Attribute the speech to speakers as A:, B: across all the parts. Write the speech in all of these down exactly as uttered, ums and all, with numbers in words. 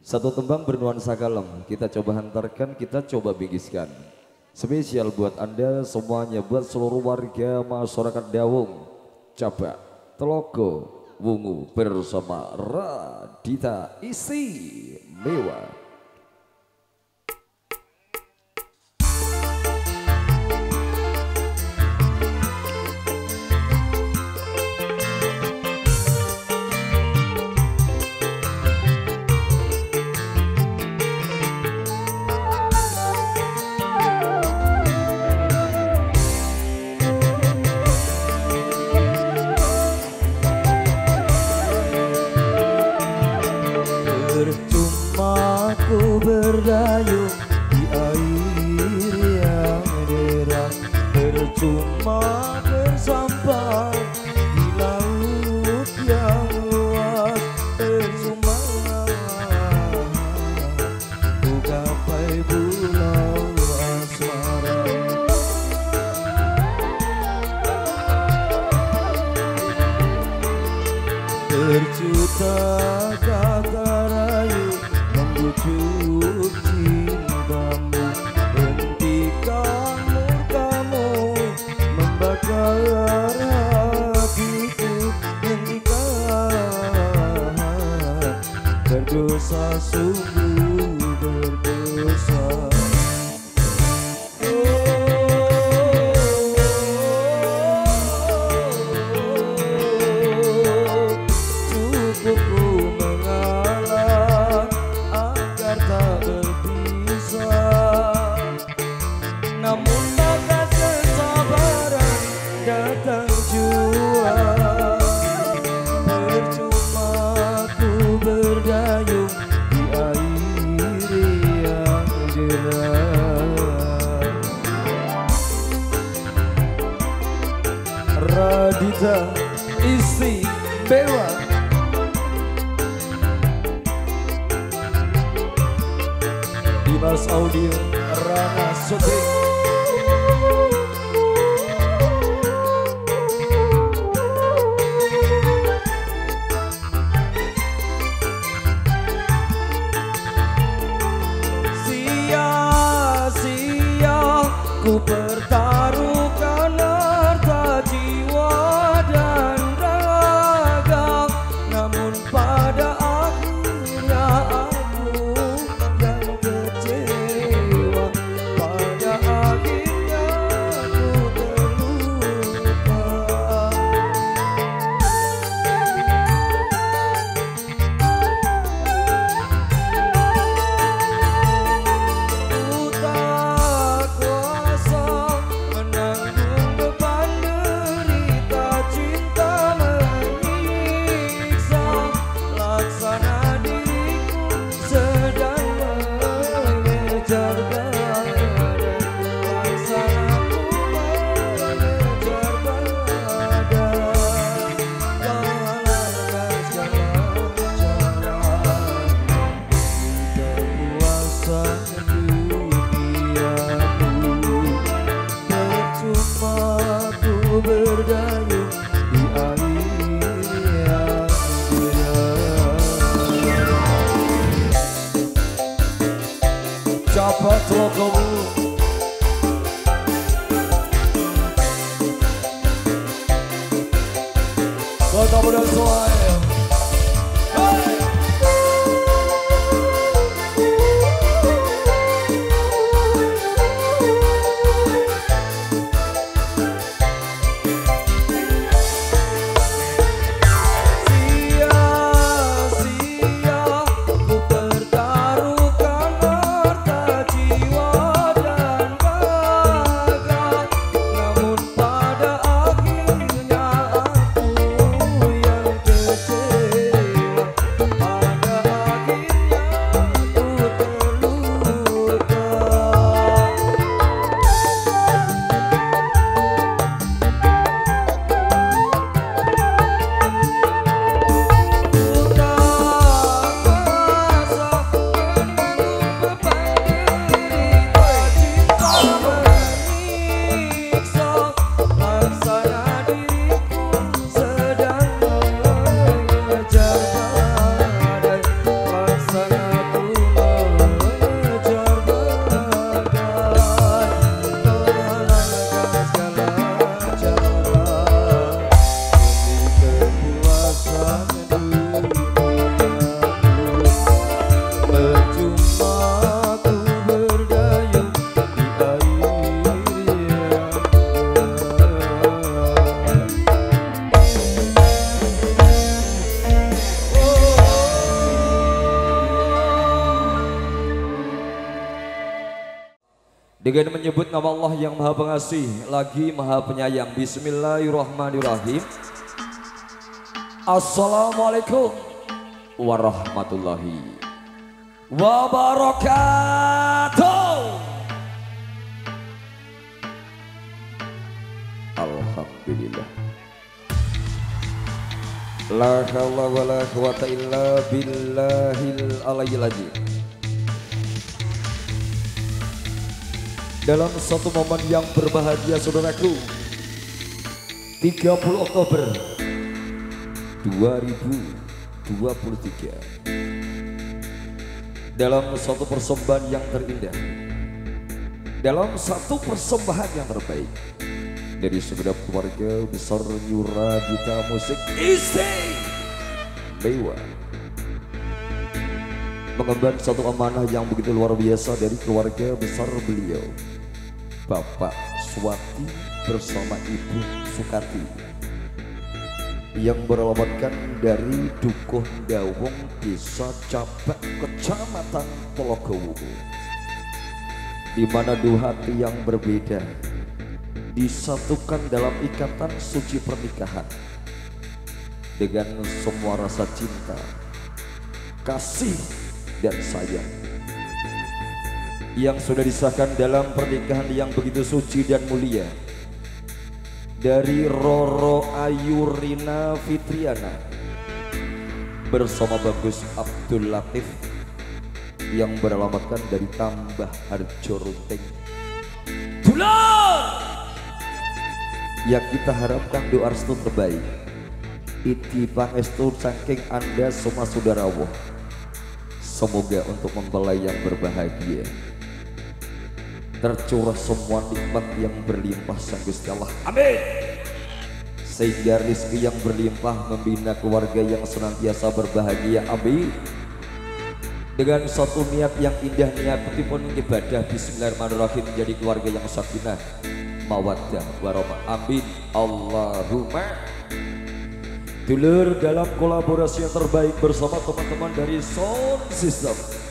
A: Satu tembang bernuansa kalem, kita coba hantarkan, kita coba bigiskan. Spesial buat Anda semuanya, buat seluruh warga masyarakat Dawung, Cabak, Telogo, Wungu bersama Radita Istimewa.
B: Percuma ku berdayung di air yang deras, percuma bersampai di laut yang luas, percuma ku gapai pulau asmara. Berjuta kata rayu membujuk cintamu, hentikan murkamu membakar hatiku, hentikan berdosa sungguh berdosa. Namun maka kesabaran datang jua, percuma ku berdayung di air yang deras. Radita Istimewa. Dimas Audio Rana Syuting. Sia-sia ku pertaruhkan harta jiwa dan raga, namun pada akhirnya aku yang kecewa, pada akhirnya aku terluka. Ku tak kuasa menanggung beban derita cinta menyiksa, laksana diriku sedang mengejar badan, laksanaku mengejar badan, galakkan segala cara untuk kuasa duniamu. Percuma ku berdayung di air yang deras. Cabak Telogo, Kota Muda Soai. Sia-sia ku pertaruhkan harta jiwa dan raga, namun pada akhirnya aku yang kecewa,
A: Dengan menyebut nama Allah yang Maha Pengasih lagi Maha Penyayang. Bismillahirrahmanirrahim. Assalamualaikum warahmatullahi wabarakatuh. Alhamdulillah. La haula wala quwata illa billahil aliyyil azim. Dalam satu momen yang berbahagia saudaraku, tiga puluh Oktober dua ribu dua puluh tiga, dalam satu persembahan yang terindah, dalam satu persembahan yang terbaik dari segenap keluarga besar Yura Gita Musik Istimewa, mengemban satu amanah yang begitu luar biasa dari keluarga besar beliau, Bapak Swati bersama Ibu Sukati, yang beralamatkan dari Dukuh Dawung, Desa Cabak, Kecamatan Tologowo, di mana dua hati yang berbeda disatukan dalam ikatan suci pernikahan dengan semua rasa cinta, kasih, dan sayang yang sudah disahkan dalam pernikahan yang begitu suci dan mulia dari Roro Ayu Rina Fitriana bersama Bagus Abdul Latif yang beralamatkan dari Tambah Harjo Runting Dulur, yang kita harapkan doa restu terbaik iti pangestu saking Anda semua saudarawo, semoga untuk mempelai yang berbahagia tercurah semua nikmat yang berlimpah sang Gusti Allah, amin, sehingga rezeki yang berlimpah membina keluarga yang senantiasa berbahagia, amin, dengan satu niat yang indah, niat pun ibadah bismillahirrahmanirrahim, menjadi keluarga yang sakinah mawaddah warahmah, amin, Allahumma. Dulur, dalam kolaborasi yang terbaik bersama teman-teman dari Sound System,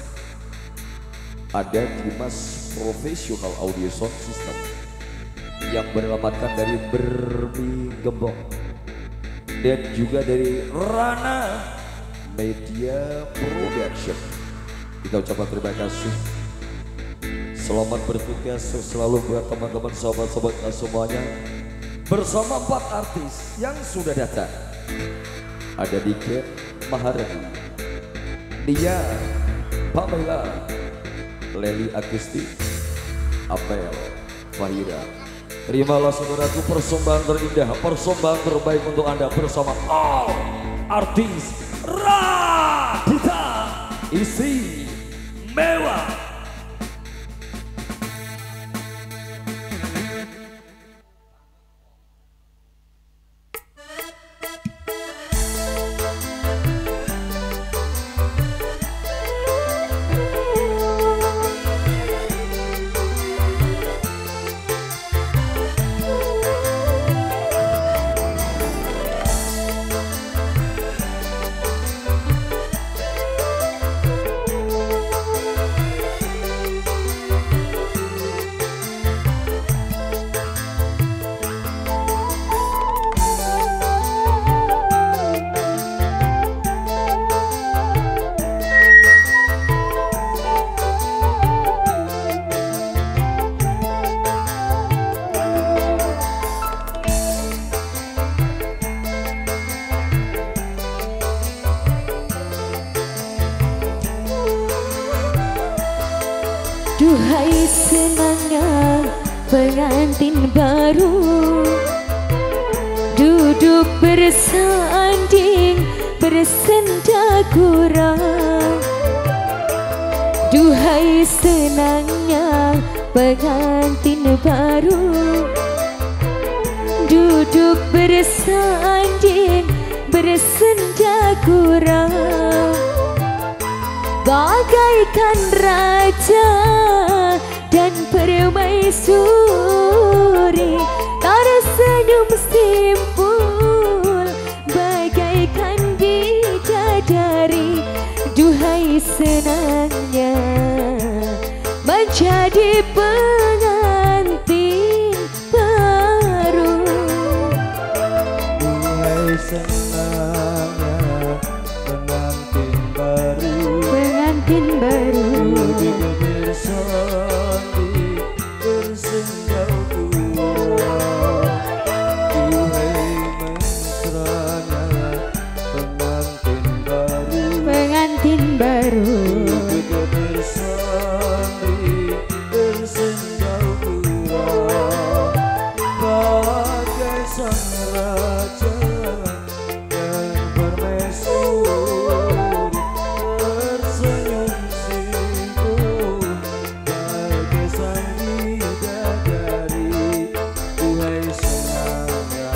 A: ada Dimas Profesional Audio Sound System yang beralamatkan dari Bermi Gembong, dan juga dari Rana Media Production. Kita ucapkan terima kasih, selamat bertugas selalu buat teman-teman sahabat-sahabat semuanya. Bersama empat artis yang sudah datang, ada Diken Maharani, Dia, Pamela, Leli Agusti, Apel, Fahira. Terimalah saudaraku persembahan terindah, persembahan terbaik untuk Anda bersama all artis Radita Istimewa.
C: Duhai senangnya pengantin baru, duduk bersanding bersenda gurau. Duhai senangnya pengantin baru, duduk bersanding bersenda gurau. Bagaikan raja dan permaisuri, tersenyum simpul bagaikan bidadari. Duhai senangnya menjadi pengantin pengantin baru.
B: bersandi bersendau gurau. Duhai mesranya pengantin baru,
C: Pengantin baru.
B: bersandi bersendau gurau. Bagai sang raja dan permaisuri tersenyum simpul bagai sang bidadari. Duhai senangnya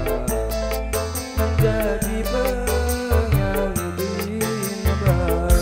B: menjadi pengantin baru.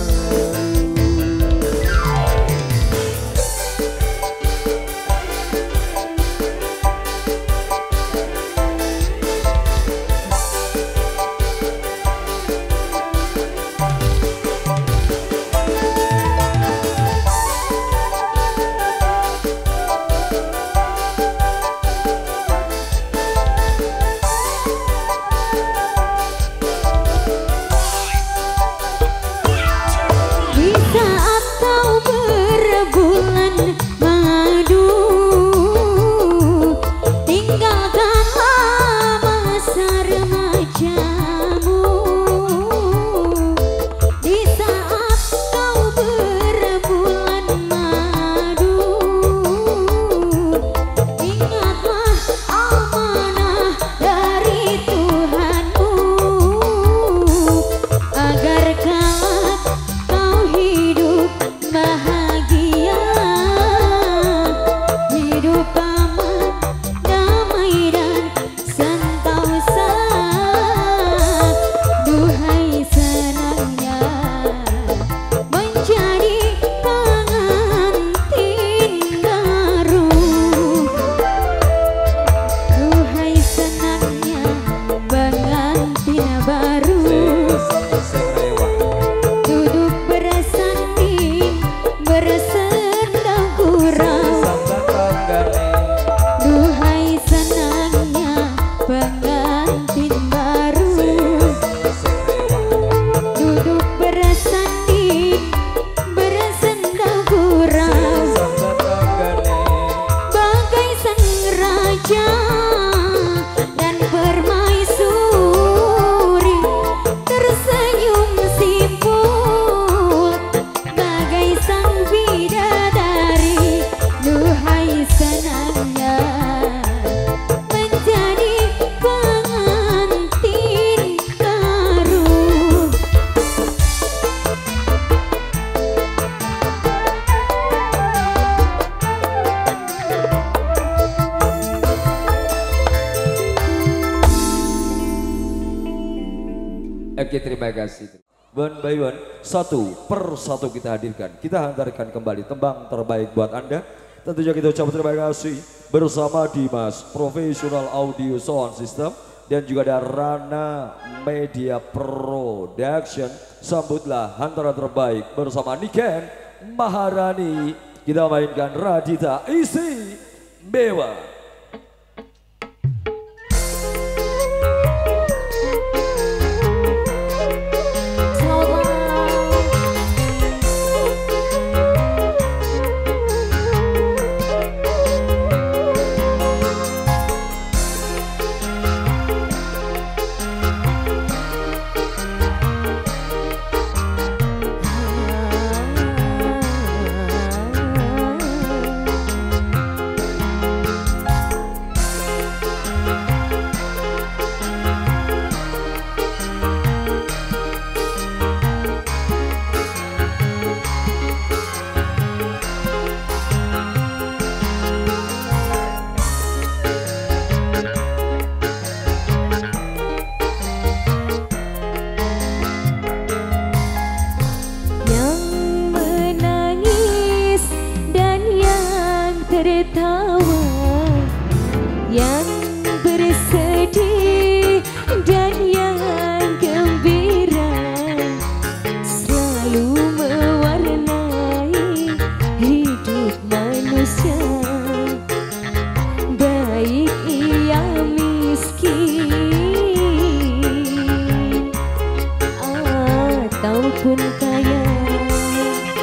C: Di saat kau berbulan madu, tinggalkanlah masa remajamu. Di saat kau berbulan madu, ingatlah amanah dari Tuhanmu, agar kelak kau hidup bahagia, hidup aman, damai dan sentosa. Duhai senangnya menjadi pengantin baru. Duhai senangnya pengantin baru. Duduk bersanding bersendau gurau. Duhai senangnya pengantin baru. Duduk bersanding bersendau gurau. Bagai sang raja dan permaisuri tersenyum simpul bagai sang bidadari. Duhai senangnya menjadi pengantin baru.
A: Oke, terima kasih. One by one, satu per satu kita hadirkan. Kita hantarkan kembali tembang terbaik buat Anda. Tentunya kita ucapkan terima kasih bersama Dimas Professional Audio Sound System dan juga ada Rana Media Production. Sambutlah hantaran terbaik bersama Niken Maharani. Kita mainkan Radita Isi Bewa.
C: Tertawa, yang bersedih dan yang gembira, selalu mewarnai hidup manusia. Baik ia miskin ataupun kaya,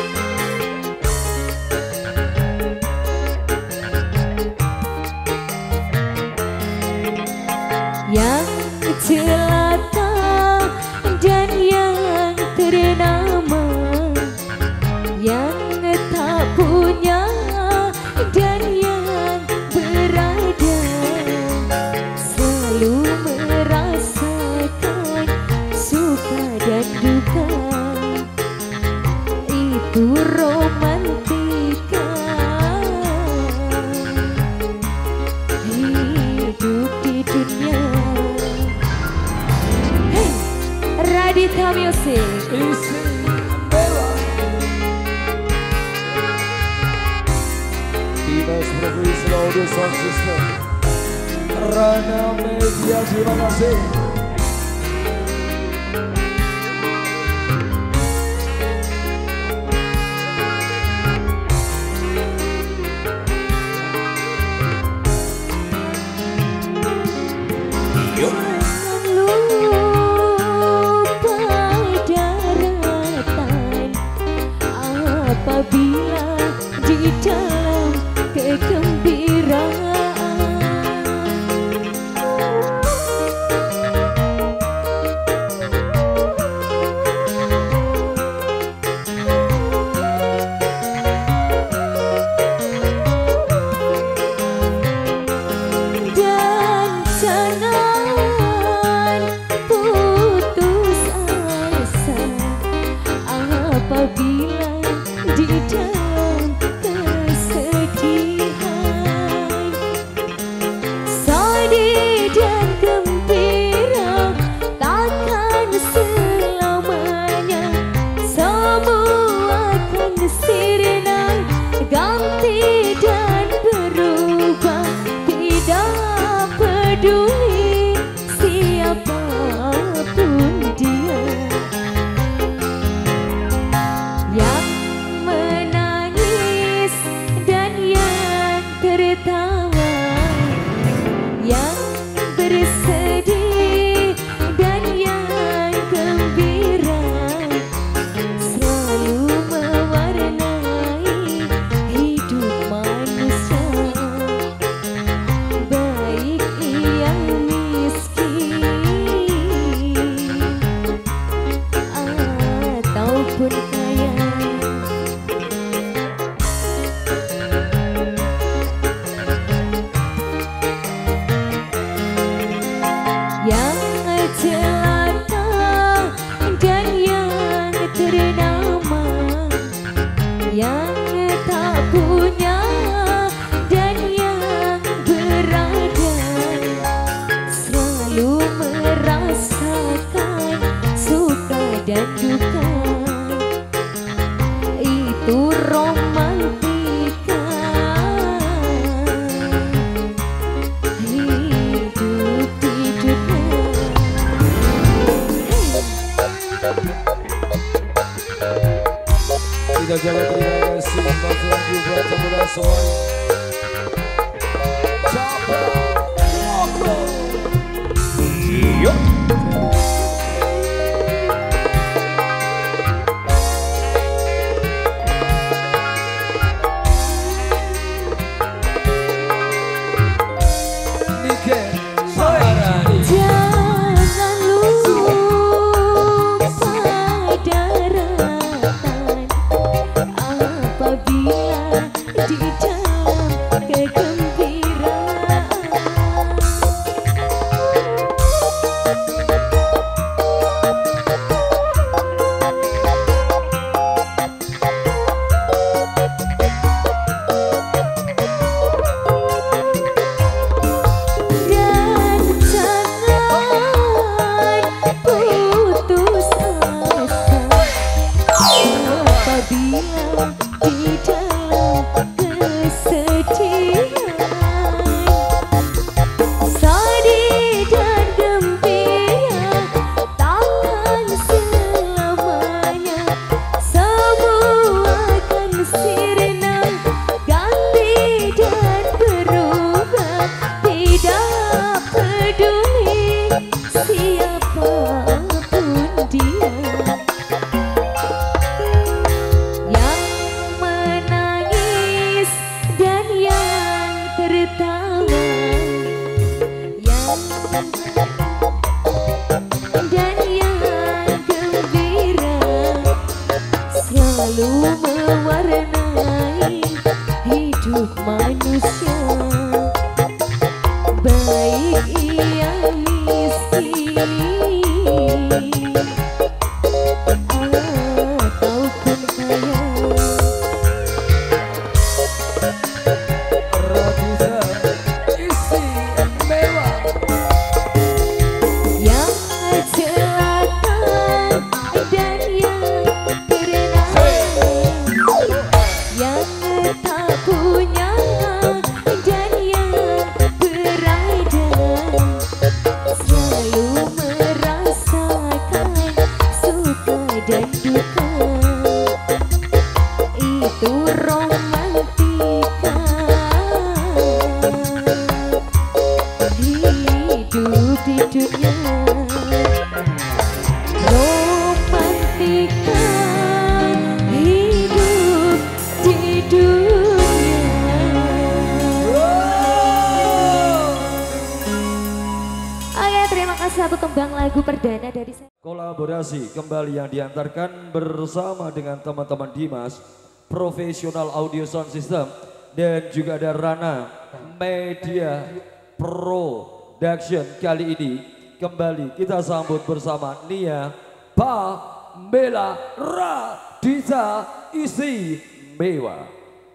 C: itu romantika. Hidup di dunia. Hey, Raditya Music.
B: Isi Bella Dinas Provinsi Audio Sound System Rana Media, terima kasih.
C: Apabila di dalam kegembiraan dan jangan putus asa apabila di dalam kesedihan, sedih dan gembira takkan selamanya, semua akan sirna, ganti dan berubah, tidak peduli siapapun dia. Yang menangis dan yang tertawa, yang bersedih dan yang gembira, selalu mewarnai hidup manusia, baik ia miskin ataupun kaya. Yang celaka dan yang ternama, yang tak punya dan yang berada, selalu merasakan suka dan duka. Itu romantika. Hidup di dunia.
B: Kita jalan, terima kasih. Selamat lagi buat teman-teman semuanya. Capek Loco. Yuk. Nike Maharani.
C: Jangan lupa daratan apabila di dalam kegembiraan. Dan jangan putus asa apabila di dalam kesedihan, sedih dan gembira takkan selamanya, semua akan sirna, ganti dan berubah, tidak peduli siapapun dia. Yang menangis dan yang tertawa, yang dan yang gembira, selalu mewarnai hidup manusia, baik ia miskin ataupun kaya. lagu perdana dari saya.
A: Kolaborasi kembali yang diantarkan bersama dengan teman-teman Dimas, Profesional Audio Sound System, dan juga ada Rana Media Production. Kali ini kembali kita sambut bersama Nia Pamela Radita Istimewa.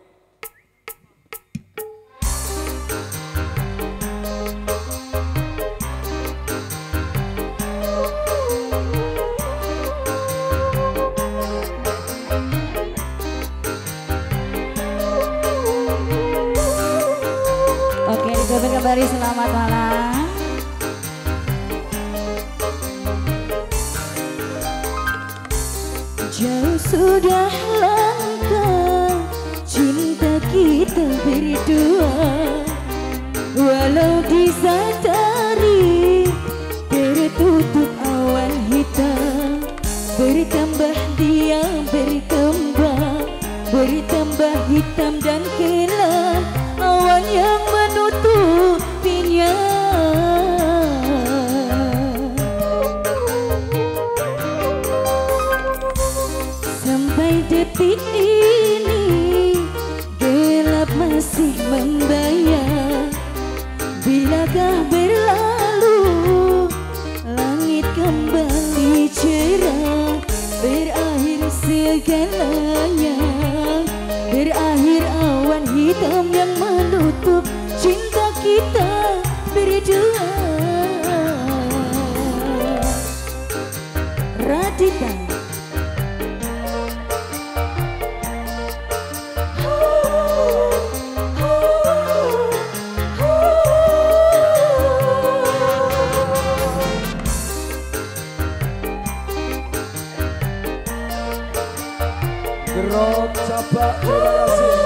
D: Kembali selamat malam.
C: Jauh sudah langkah cinta kita berdua, walau disadari tertutup awan hitam, bertambah diam berkembang, bertambah hitam dan gelap awan yang menutupinya. Sampai detik ini gelap masih membayang. Bilakah berlalu langit kembali cerah, berakhir segalanya, berakhir awan hitam yang menutup cinta kita berdua. Radita.
B: Gerok Capak, terima kasih.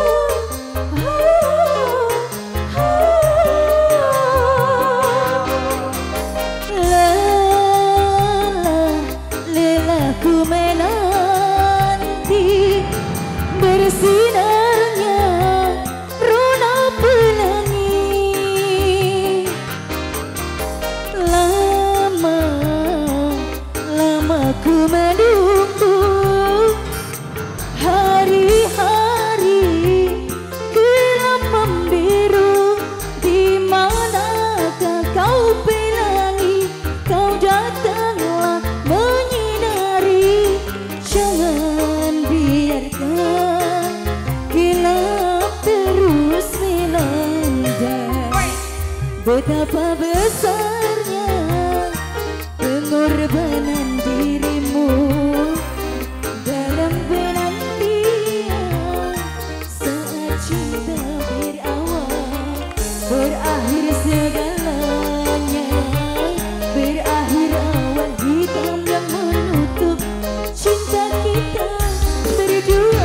C: Ku menanti bersinarnya rona pelangi. Lama, lama ku menunggu hari-hari gelap membiru. Di manakah kau pelangi? Kau datanglah menyinari. Jangan biarkan gelap terus melanda. Betapa besarnya pengorbanan dirimu dalam penantian saat cinta berawal. Berakhir segalanya, berakhir awan hitam yang menutup cinta kita berdua.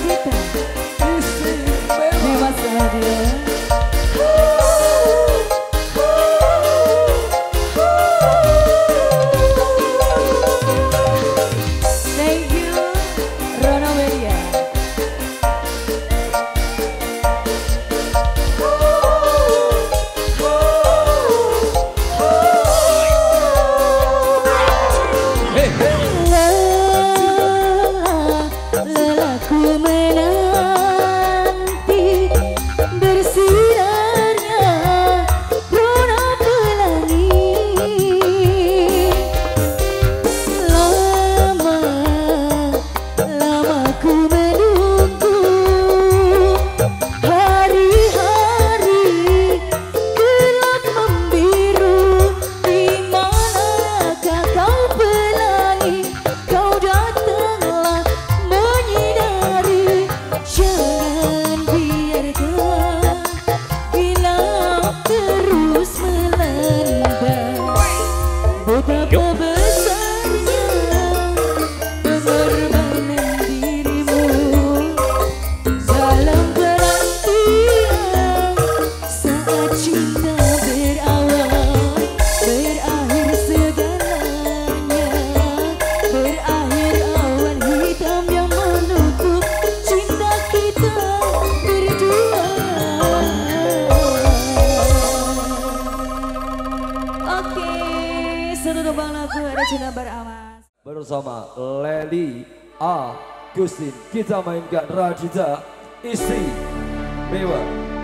C: Radita Istimewa. lagu Regina Baramas.
B: Bersama Leli Agustin kita mainkan Radita Istimewa.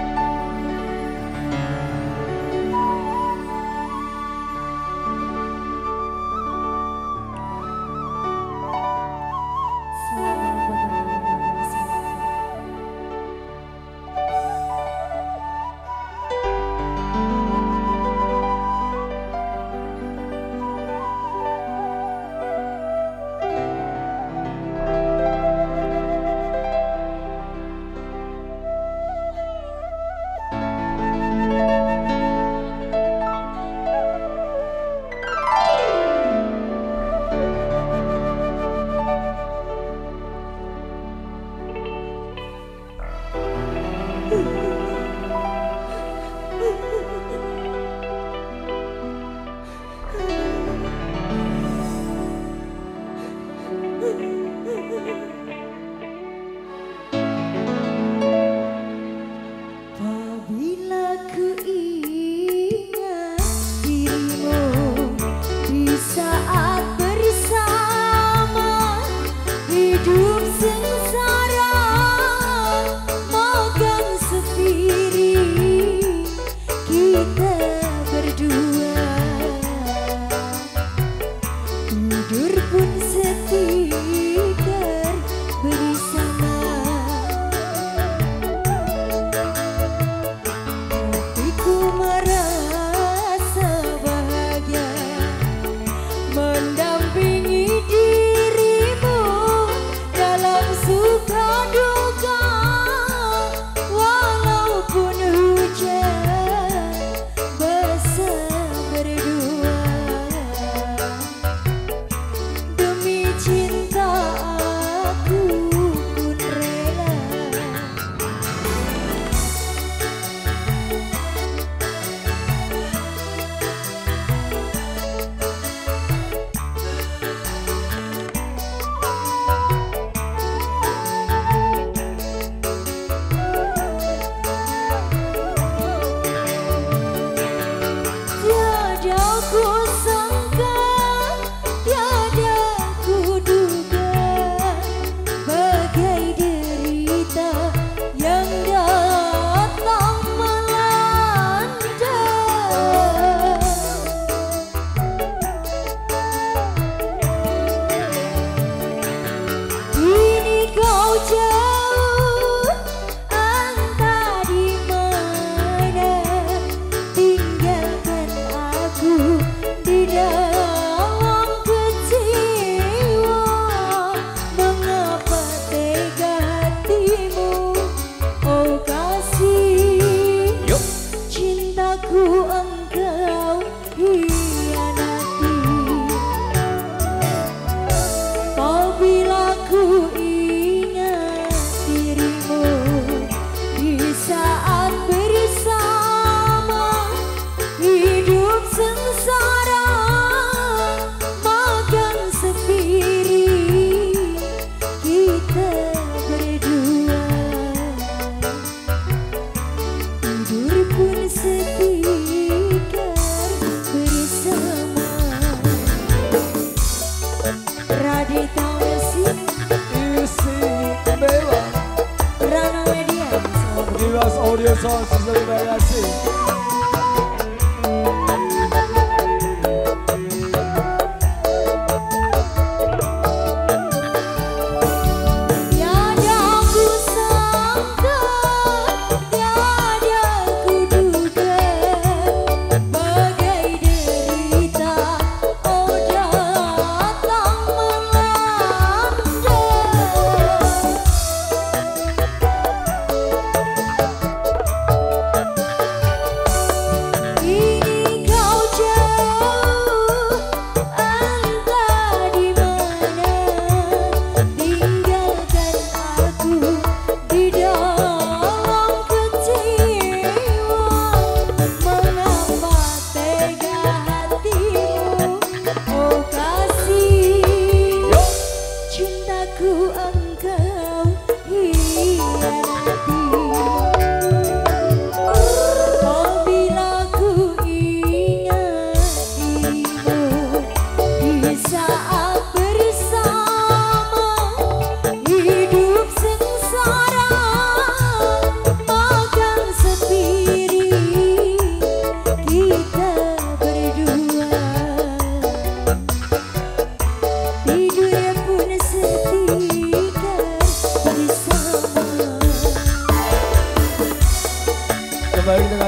B: Audio Sound System Variasi.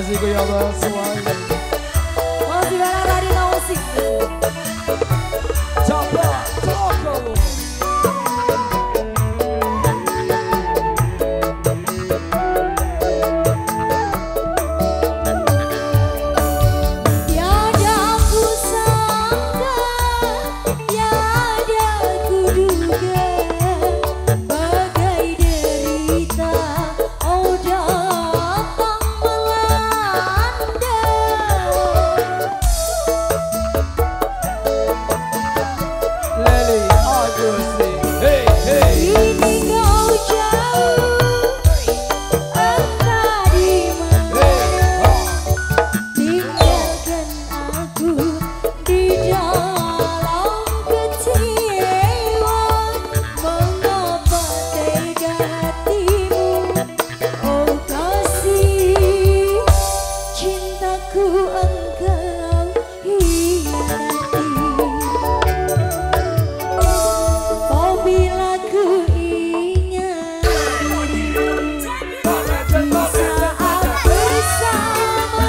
B: kasih Kuyaban semuanya.
C: Masih barang tadi musik.
B: Coba Toko.
C: Tiada ku sangka, tiada ku duga, bagai derita oh datang melanda.
B: Leli Agusti. Hey hey.
C: Ini kau jauh, entah di mana. Tinggalkan aku di dalam kecewa. Mengapa tega hatimu, oh kasih, cintaku engkau hianati. Bila ku ingat dirimu di saat bersama,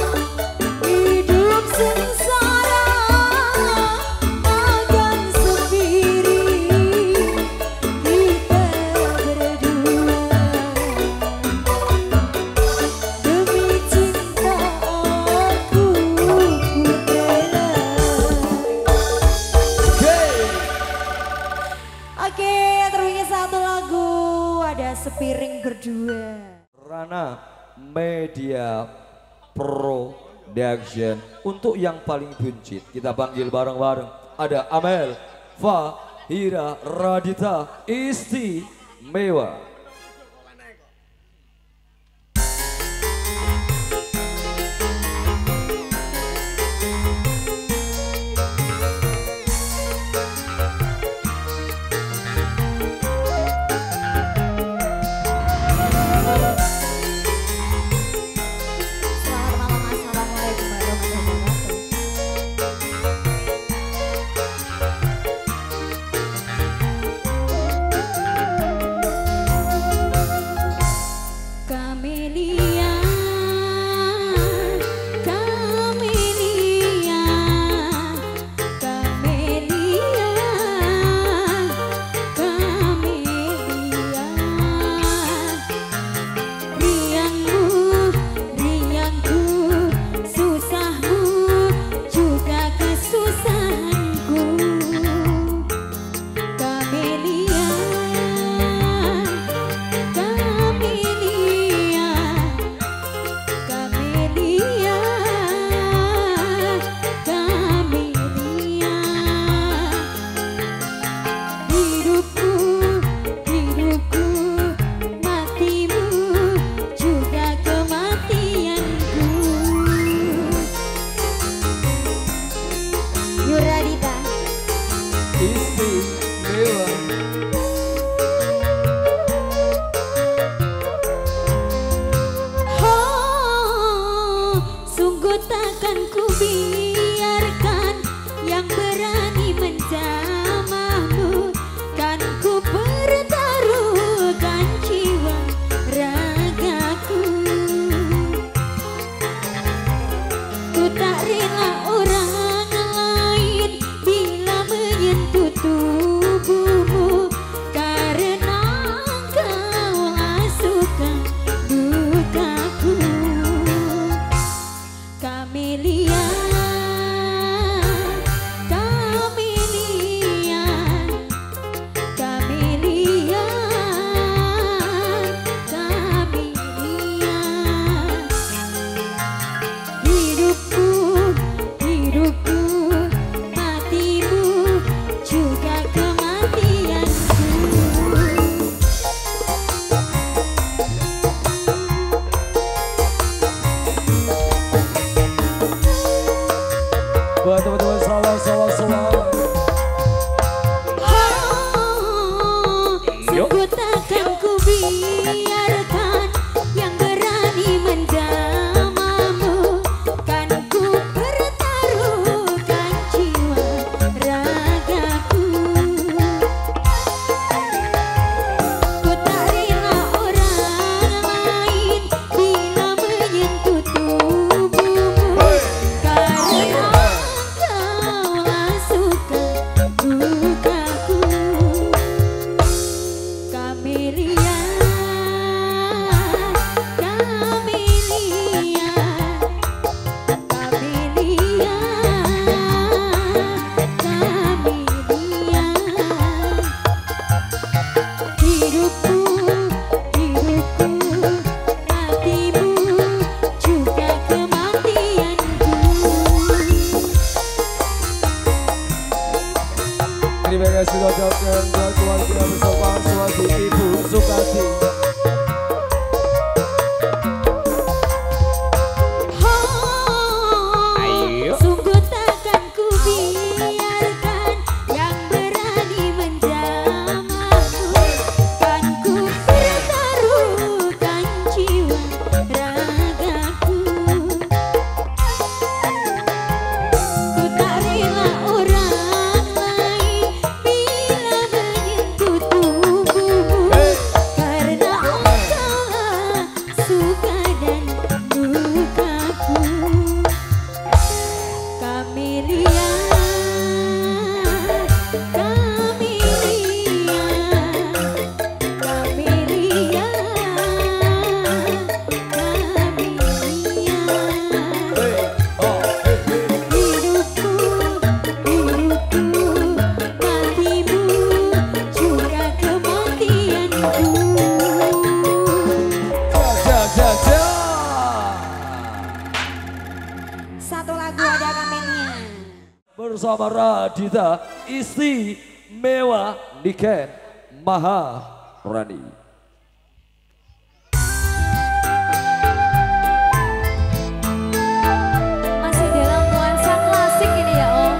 C: hidup sengsara akan sendiri kita berdua. Demi cinta aku ku rela. Oke, terus satu lagu ada sepiring berdua.
A: Rana Media Production. Untuk yang paling buncit kita panggil bareng-bareng. Ada Amel, Fahira, Radita, Istimewa.
C: Selamat malam, assalamualaikum warahmatullahi wabarakatuh. Kamelia, Kamelia, Kamelia, Kamelia. Riangmu, riangku, susahmu, juga kesusahanku. Kamelia, Kamelia, Kamelia, Kamelia. Hidupku, hidupku, matimu, juga kematianku. Yuradita.
B: Istimewa.
C: Oh, sungguh takkan ku biarkan yang berani menjamahmu. Kan ku pertaruhkan jiwa ragaku. Ku tak rela orang lain bila menyentuh tubuhmu, karena kaulah suka dukaku. Kamelia, Kamelia,
B: Terima kasih ucapkan buat keluarga bersama suami Ibu Sukati.
C: Sungguh takkan ku biarkan yang berani menjamahku. Kan ku pertaruhkan jiwa ragaku. Ku tak rela orang lain bila menyentuh tubuhmu. Karena engkaulah suka dan dukaku. Camelia, Camelia, Camelia, Camelia. Hidupku, hidupku, matimu, juga kematianku.
B: Ja, ja, ja.
D: Satu lagu ada Camelia.
B: Bersama Radita Istimewa
A: Niken Maharani.
D: Masih dalam nuansa klasik ini ya Om.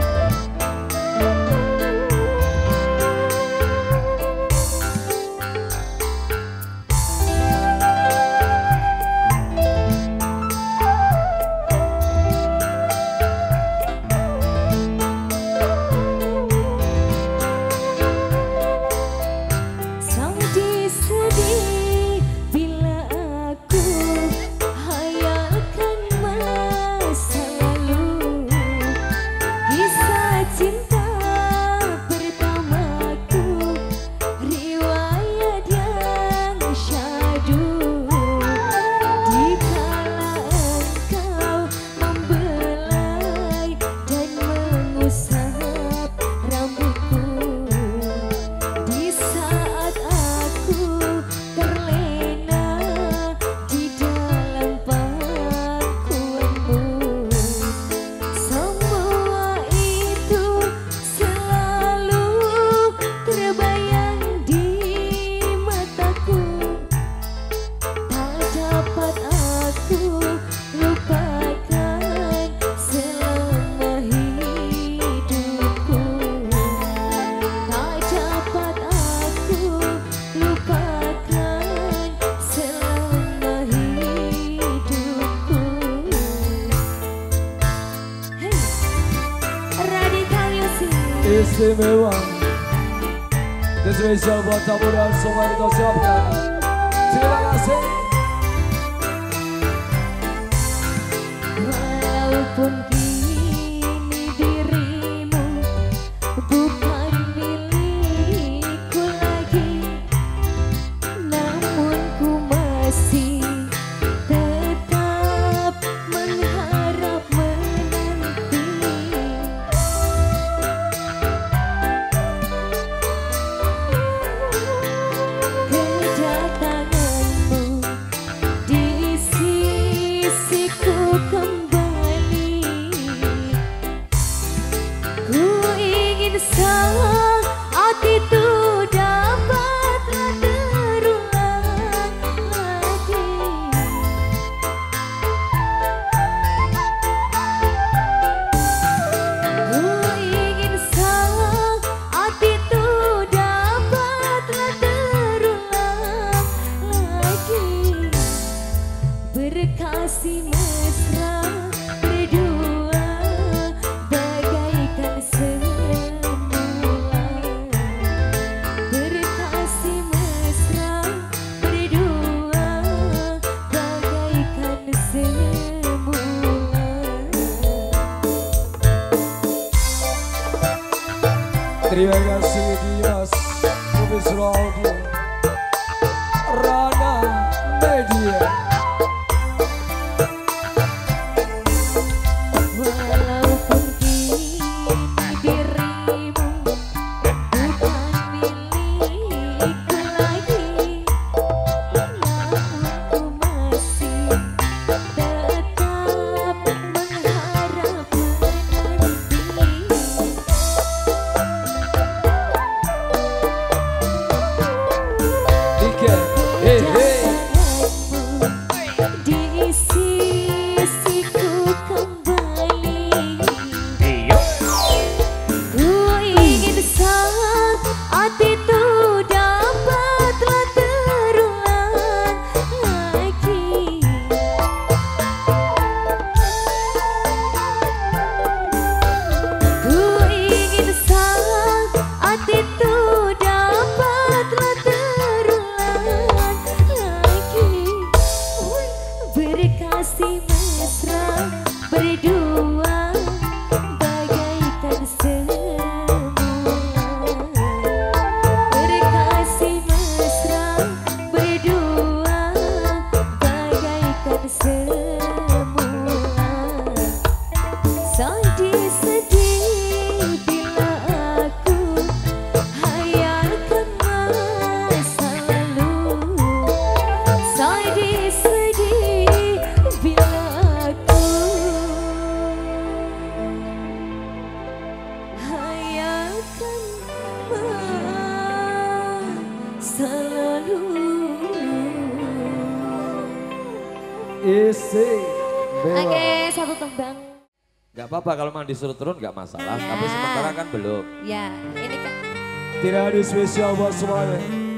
D: Sedih bila aku hayalkan masa lalu. Kisah cinta pertamaku, riwayat yang syahdu. Dikala engkau membelai dan mengusap rambutku. Di saat aku terlena di dalam pangkuanmu, semua itu selalu terbayang di mataku. Tak dapat aku lupakan selama hidupku. Tak dapat aku lupakan selama hidupku. Hey, Radita Music.
B: Istimewa. Dan spesial buat tamu dan semua kita siapkan. Terima kasih.
C: Walaupun kini dirimu bukan milikku lagi, namun ku masih tetap mengharap menanti kedatanganmu di sisiku kembali. Ku ingin saat itu dapatlah terulang lagi. Ku ingin saat itu dapatlah terulang lagi. Berkasih mesra berdua bagaikan semula. Berkasih mesra berdua bagaikan semula.
B: Terima kasih Dimas Profesor Audio Rana Media.
C: Walaupun kini dirimu bukan milikku lagi, namun ku masih tetap mengharap menanti
B: Isi.
D: Oke, satu tembang.
A: Gak apa-apa kalau memang disuruh turun gak masalah, tapi sementara kan belum.
D: Ya, ini kan.
B: Tidak ada spesial buat semuanya.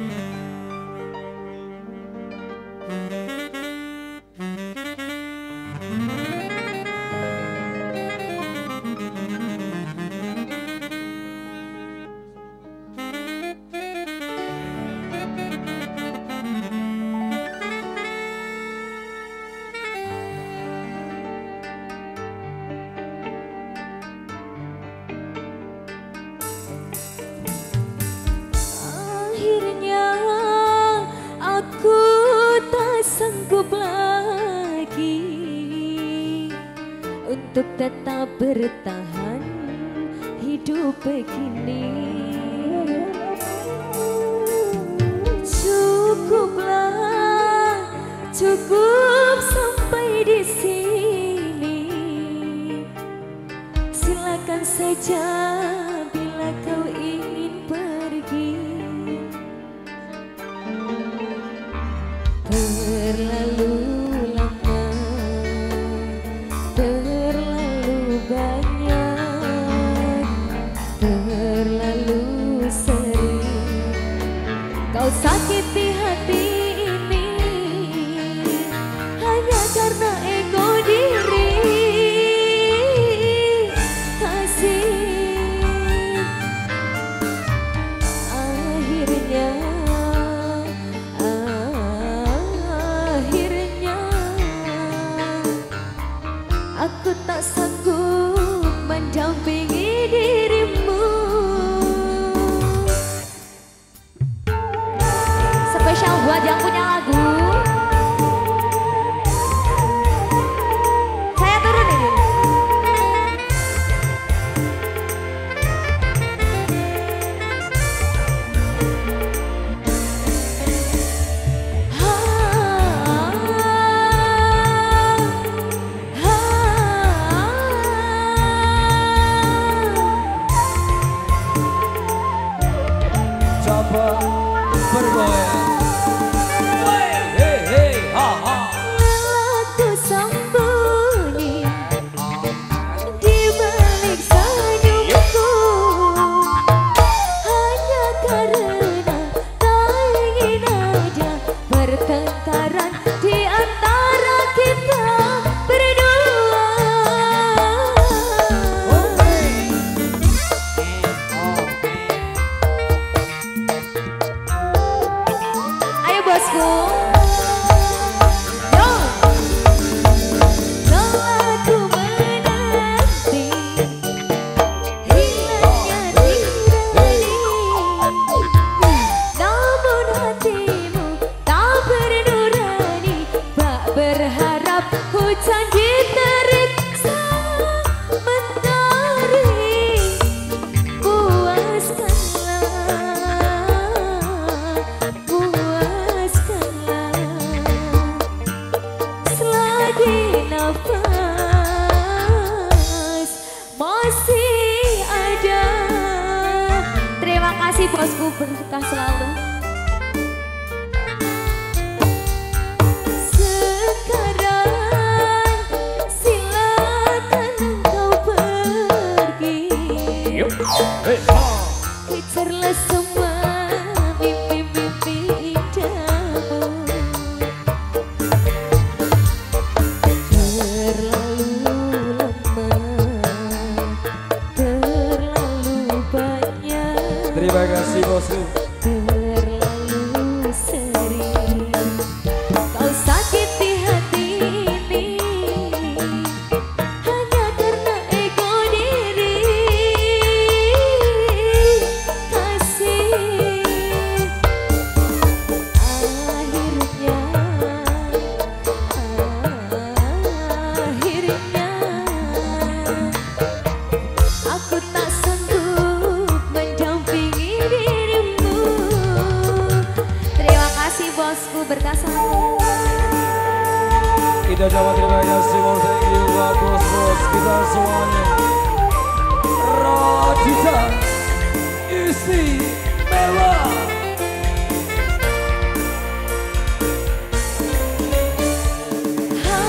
C: Akhirnya aku tak sanggup lagi untuk tetap bertahan hidup begini. Cukuplah, cukup sampai di sini. Silakan saja bila kau ingin pergi. Terlalu lama, terlalu banyak, terlalu sering kau sakiti hati ini hanya karena ego diri. Kasih akhirnya, akhirnya aku tak sanggup mendampingi dirimu. Spesial buat yang punya lagu. Saya turun ini.
B: Coba bergoyang. Hey, hey, ha, ha.
C: Aku sembunyi di balik senyumku hanya karena tak ingin ada pertengkaran di antara kita berdua. Ayo bosku. Yo. Telah ku menanti hilangnya diri, namun hatimu tak bernurani, tak berharap hujan diterik mentari. Puaskanlah, puaskanlah selagi nafas masih ada. Terima kasih bosku, berkah selalu. Sekarang silakan engkau pergi. Kejarlah semua mimpi-mimpi indahmu. Terlalu lama, terlalu banyak,
B: Terima kasih bosku.
C: terlalu sering kau sakiti hati ini hanya karena ego diri. Kasih akhirnya, akhirnya aku tak sanggup mendampingi dirimu. Terima kasih bosku, berkah selalu.
B: Kita coba terima kasih bos, thank you buat bos-bos kita semuanya. Radita istimewa.
C: Ha,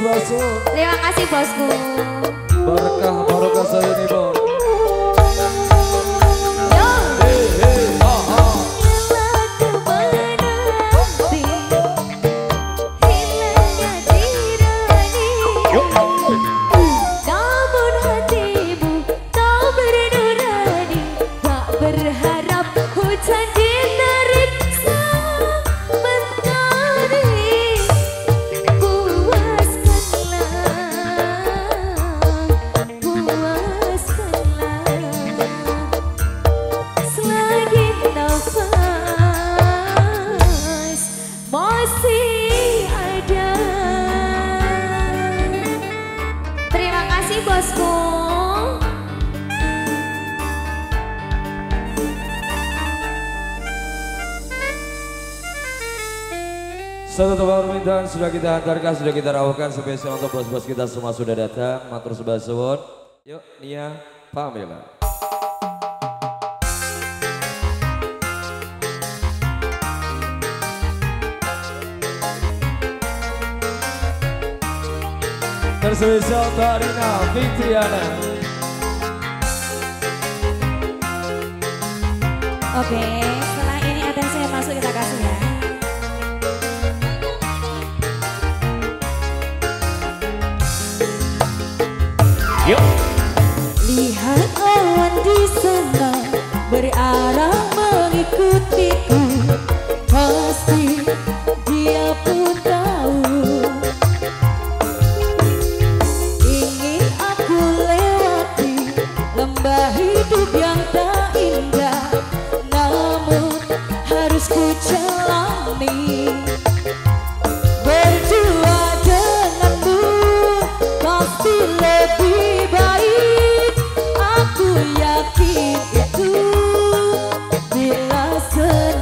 B: bosku.
C: Terima kasih bosku.
B: Berkah barokah saya ini bos.
C: Yo.
B: Hei hei ha ha.
C: Aku menanti hilangnya tirani. Namun hatimu tak bernurani, tak berharap hujan ditarik sementari. Puaskanlah, puaskanlah, selagi nafas masih ada. Terima kasih bosku.
B: Satu tempat permintaan sudah kita antarkan, sudah kita rawatkan spesial untuk bos-bos kita semua sudah datang. Matur sebelah suwun. Yuk Nia Pamela. Terspesial Tarina Fitriana.
C: Oke, setelah ini atensi yang masuk kita kasih ya.
B: Yuk.
C: Lihat awan di sana berarah mengikutiku, pasti dia pun tahu ingin aku lewati lembah hidup yang tak indah, namun harus ku jalani. Berdua denganmu pasti lebih baik, aku yakin itu bila sedang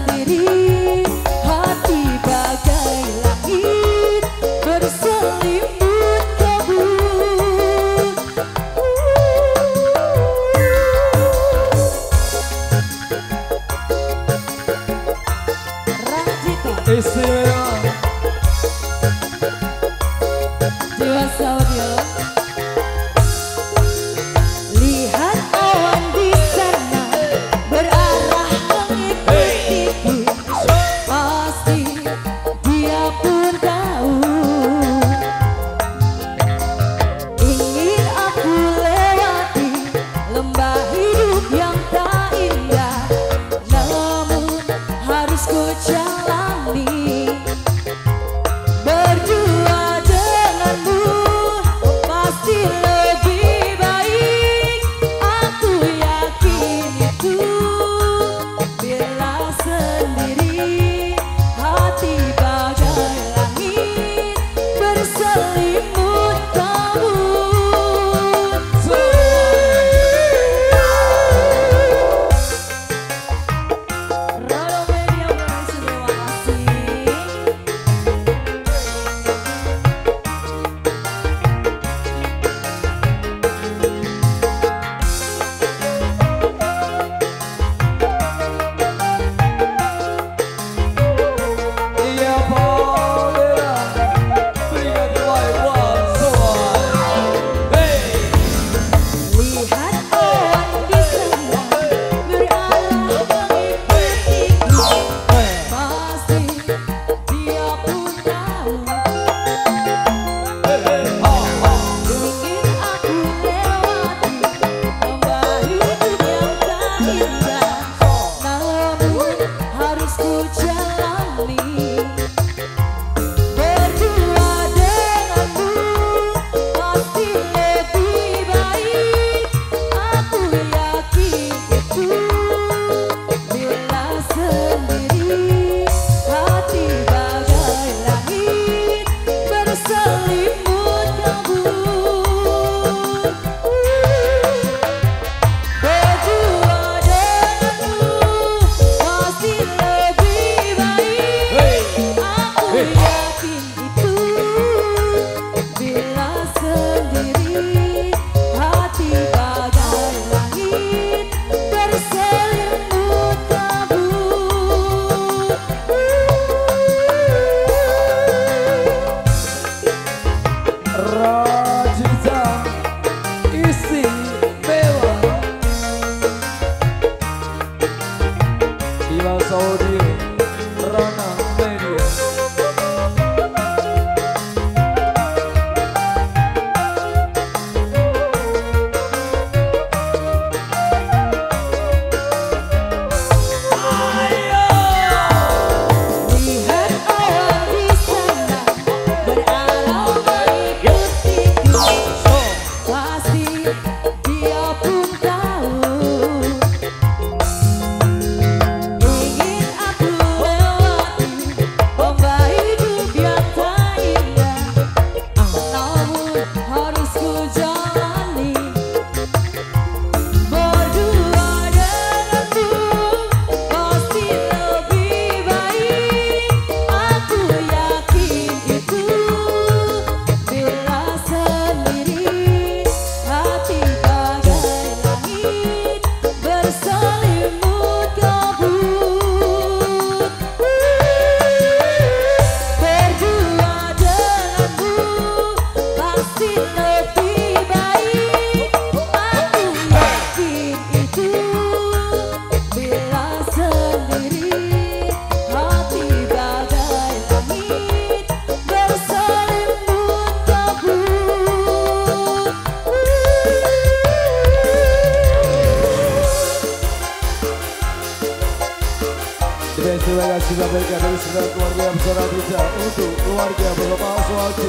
A: terima kasih sampaikan dari semua keluarga yang bersorak kita untuk keluarga Bapak Suwaldi.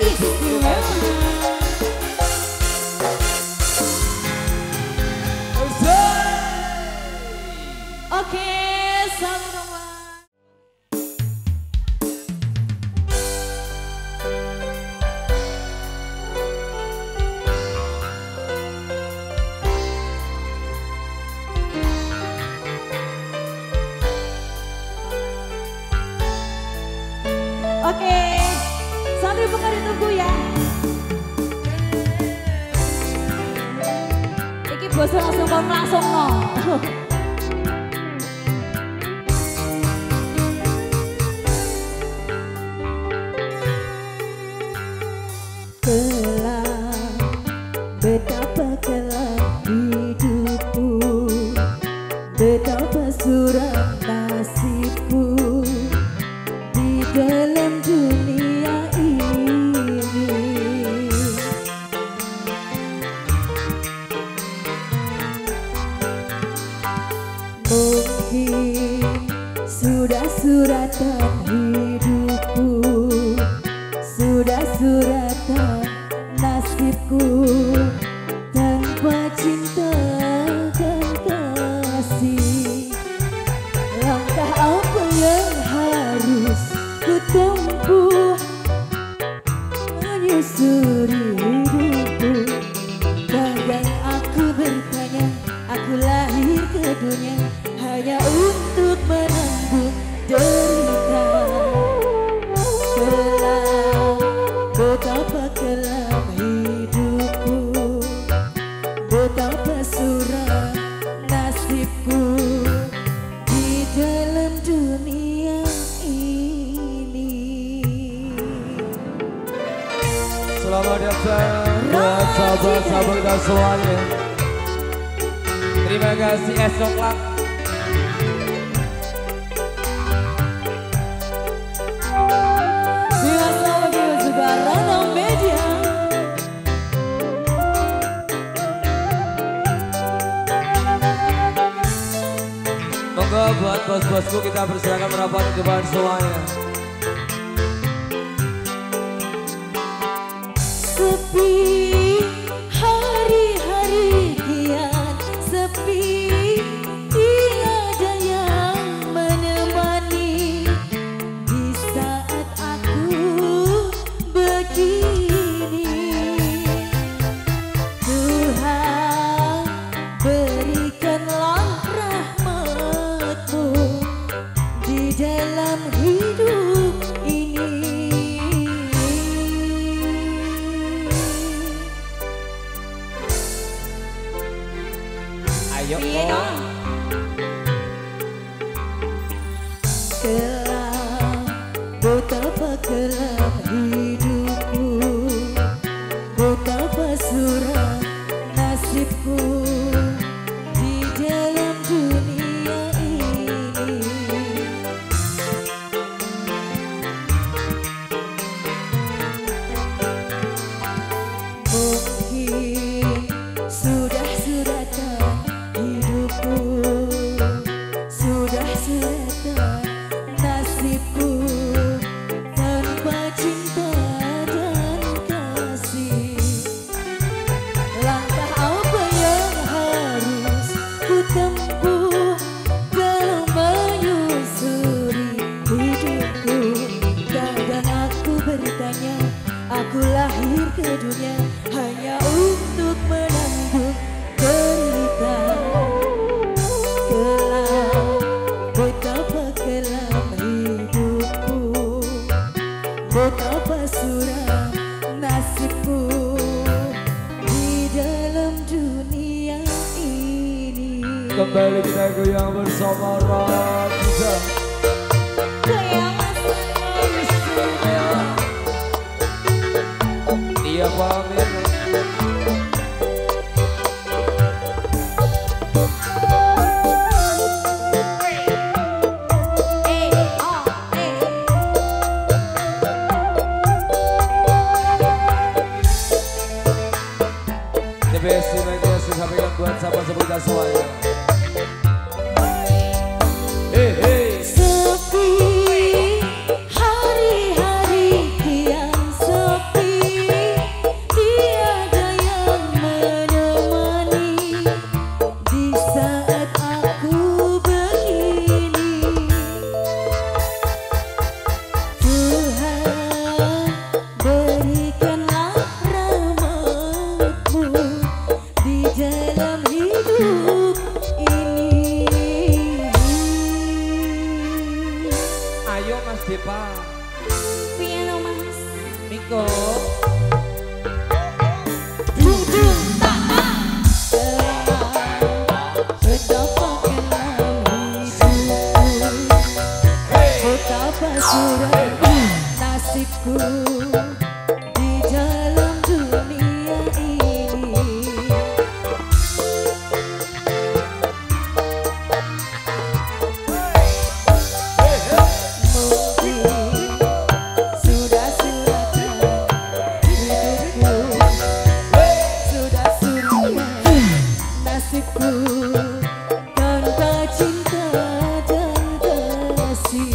C: Oke, selamat ulang. Oke, sambil buka ditunggu ya. Iki bosnya langsung mau langsung no. Gelap, betapa gelap hidupku, betapa suram nasibku di dalam dunia ini. Mungkin sudah suratan hidupku, sudah suratan nasibku, tanpa cinta dan kasih. Langkah apa yang harus ku tempuh menyusuri hidupku? Kadang aku bertanya, aku lahir ke dunia hanya untuk menanggung derita. Gelap, betapa gelap hidupku, betapa suram nasibku di dalam dunia ini.
B: Selamat datang buat sahabat-sahabat kita semuanya. Terima kasih esok lah.
C: Biasa begitu juga Rano Media.
B: Monggo buat bos-bosku kita persilakan merapat ke depan semuanya.
C: Sepi hari-hari kian sepi, tiada yang menemani di saat aku begini. Tuhan berikanlah rahmat-Mu di dalam hidup ini.
B: Ayo
C: Iya
B: kok.
C: dong. Gelap, betapa gelap hidupku, betapa suram nasibku di dalam dunia ini. Mungkin sudah suratan hidupku, sudah suratan nasibku, tanpa cinta dan kasih. Langkah apa yang harus ku tempuh dalam menyusuri hidupku? Kadang aku bertanya, aku lahir ke dunia hanya untuk menanggung derita. Gelap, betapa gelap hidupku, betapa suram nasibku di dalam dunia ini.
B: Kembali kita goyang bersama Rakita.
C: Goyangan
B: Ayo. Dia pamit.
C: Eh, oh, eh.
B: The best terima kasih sampaikan buat sahabat-sahabat kita semuanya. Hey, hey. Iko.
D: Nasibku di dalam dunia ini. Mungkin sudah suratan hidupku, sudah suratan nasibku tanpa cinta dan kasih.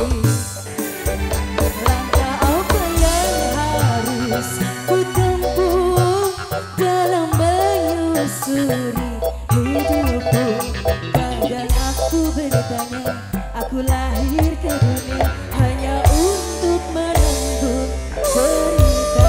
D: Ku tempuh dalam menyusuri hidupku. Kadang aku bertanya, aku lahir ke dunia hanya untuk menunggu cerita.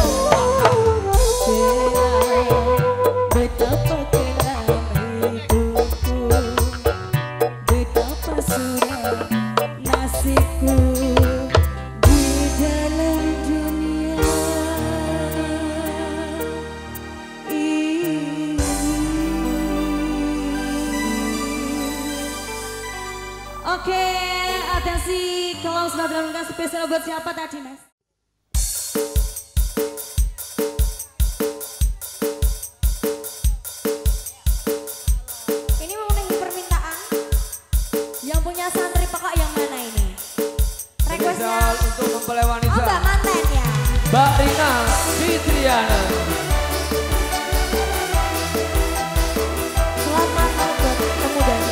D: Betapa kelam hidupku, betapa suram nasibku di dalam dunia.
C: Oke, atensi kalau sudah berangkat spesial buat siapa tadi, Mas? Ini memenuhi permintaan. Yang punya santri pekak yang mana ini? Requestnya
B: untuk mempelai wanita.
C: Oh, Mbak Manten ya.
B: Mbak Rina Fitriana.
C: Selamat malam buat pemudanya.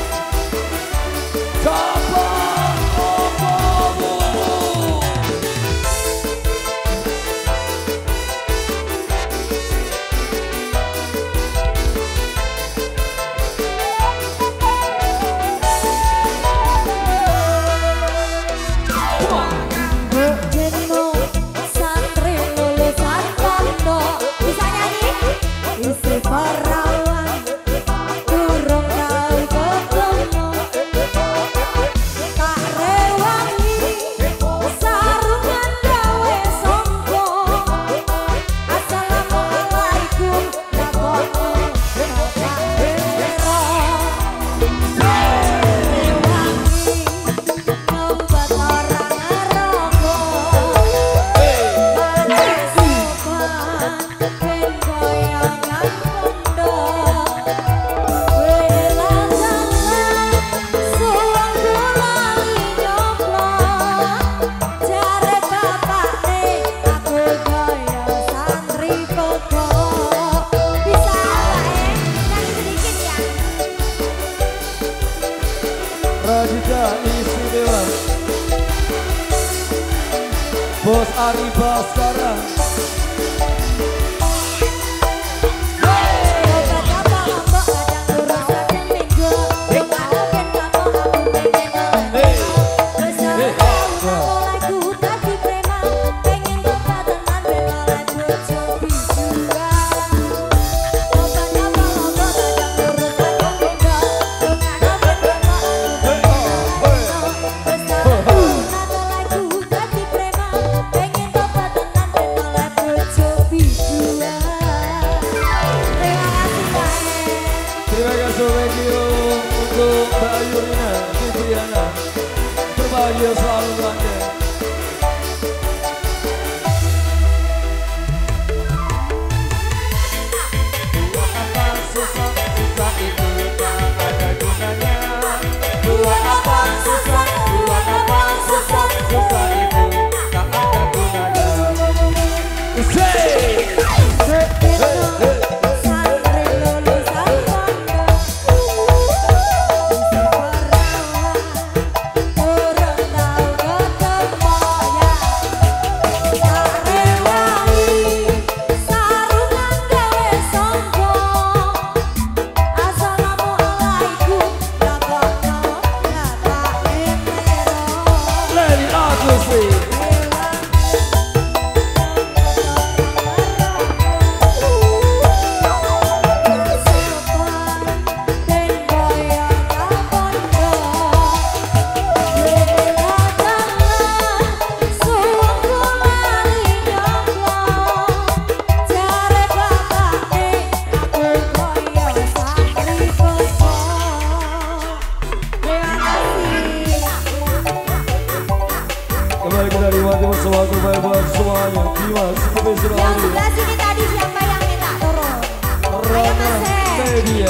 B: Bos Ari Baskara.
D: Be
B: Dimas profesional
C: Yang
B: audio.
C: sebelah sini tadi siapa yang minta turun? Ayo
B: Rana
C: Mas He.
B: Media.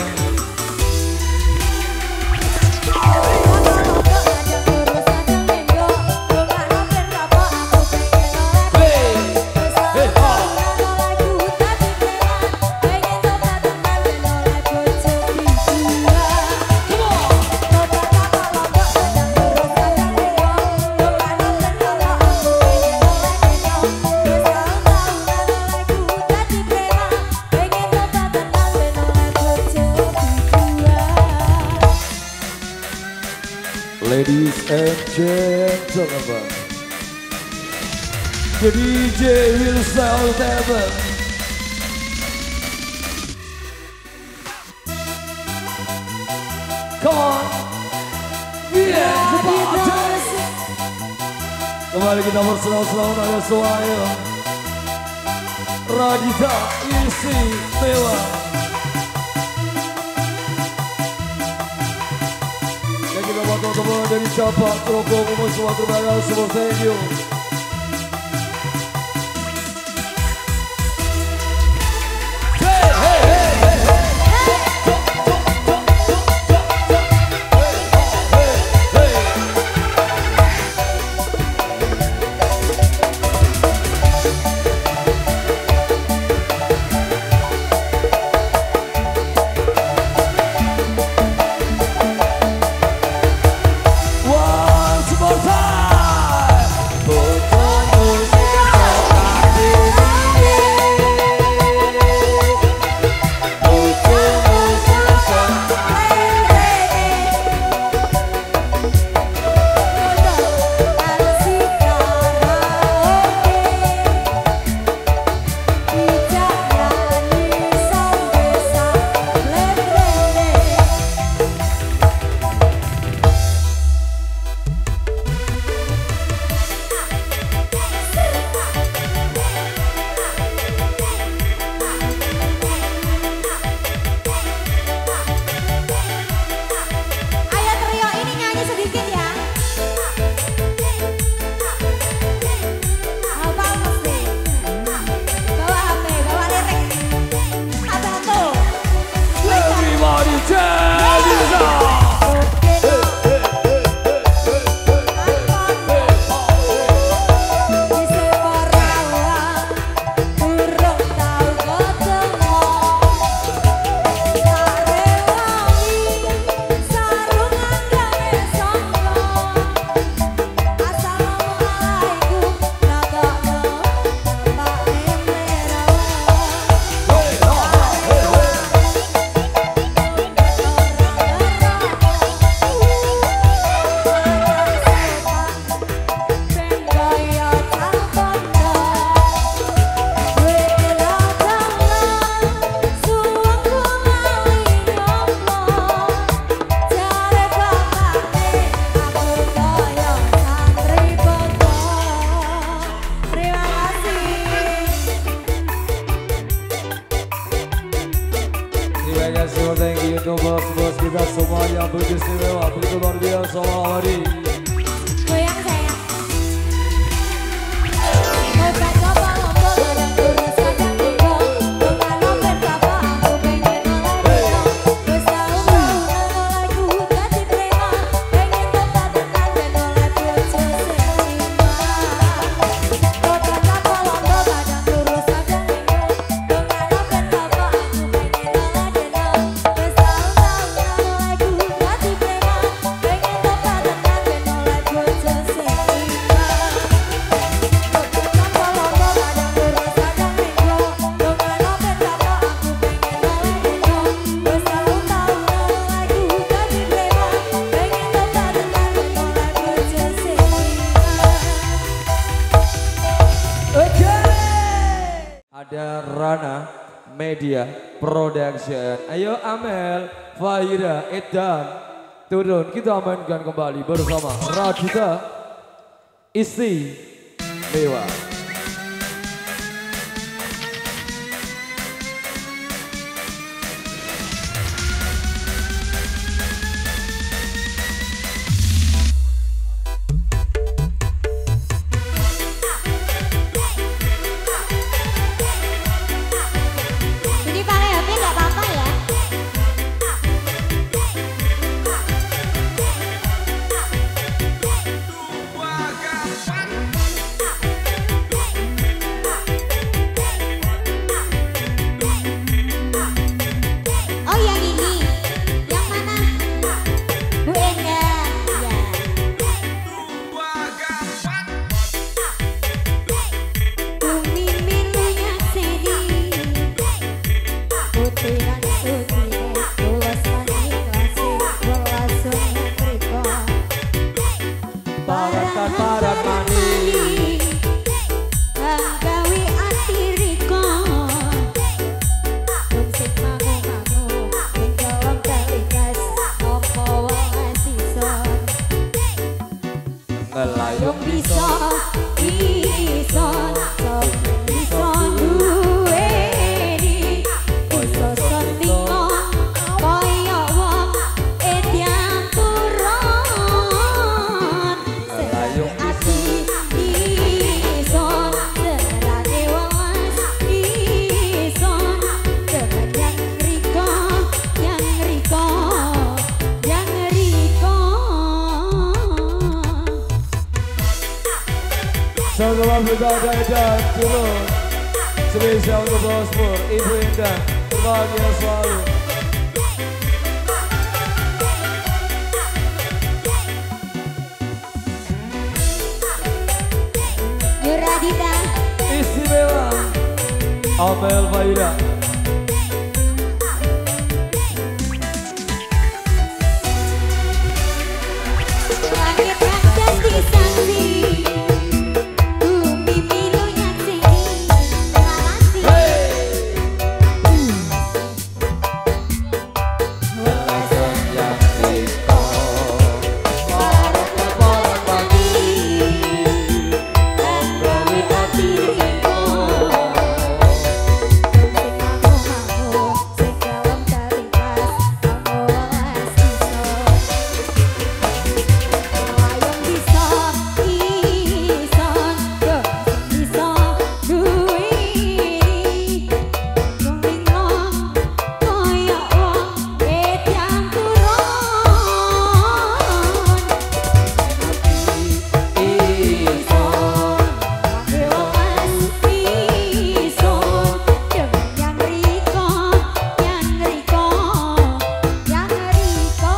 B: Ladies and gentlemen, the D J will sell table. Come on, yeah, kembali kita bersenang-senang ada suaya Radita isi mewah. Dan kita buat teman-teman dari Capak, Troko, Kumus, semua terima kasih, semua thank you. Thank you untuk bos-bos kita semua yang begitu istimewa, begitu luar biasa malam hari.
C: Goyang sayang.
B: Ada Rana Media Production. Ayo Amel, Fahira, Edan, turun kita mainkan kembali bersama Radita Istimewa. Sambutan dan turun. Spesial untuk Bos Pur, Ibu Indah, berbahagia selalu.
C: Yuradita.
B: Istimewa, Amel Faira.
C: Langit yang jadi saksi. Bumi milu nyaksini. Ngalasi.
B: Alasan yang riko,
C: Barat lebaran pagi. Kembali hati riko. Sing ngamu-ngamu, sing dalam tarikas. Kamu alas iso. Ayam bisa ison, gosong bisa duwini. Wong linglong koyo wong edan turun. Ison, kewas ison, dengan yang riko, yang riko, yang riko.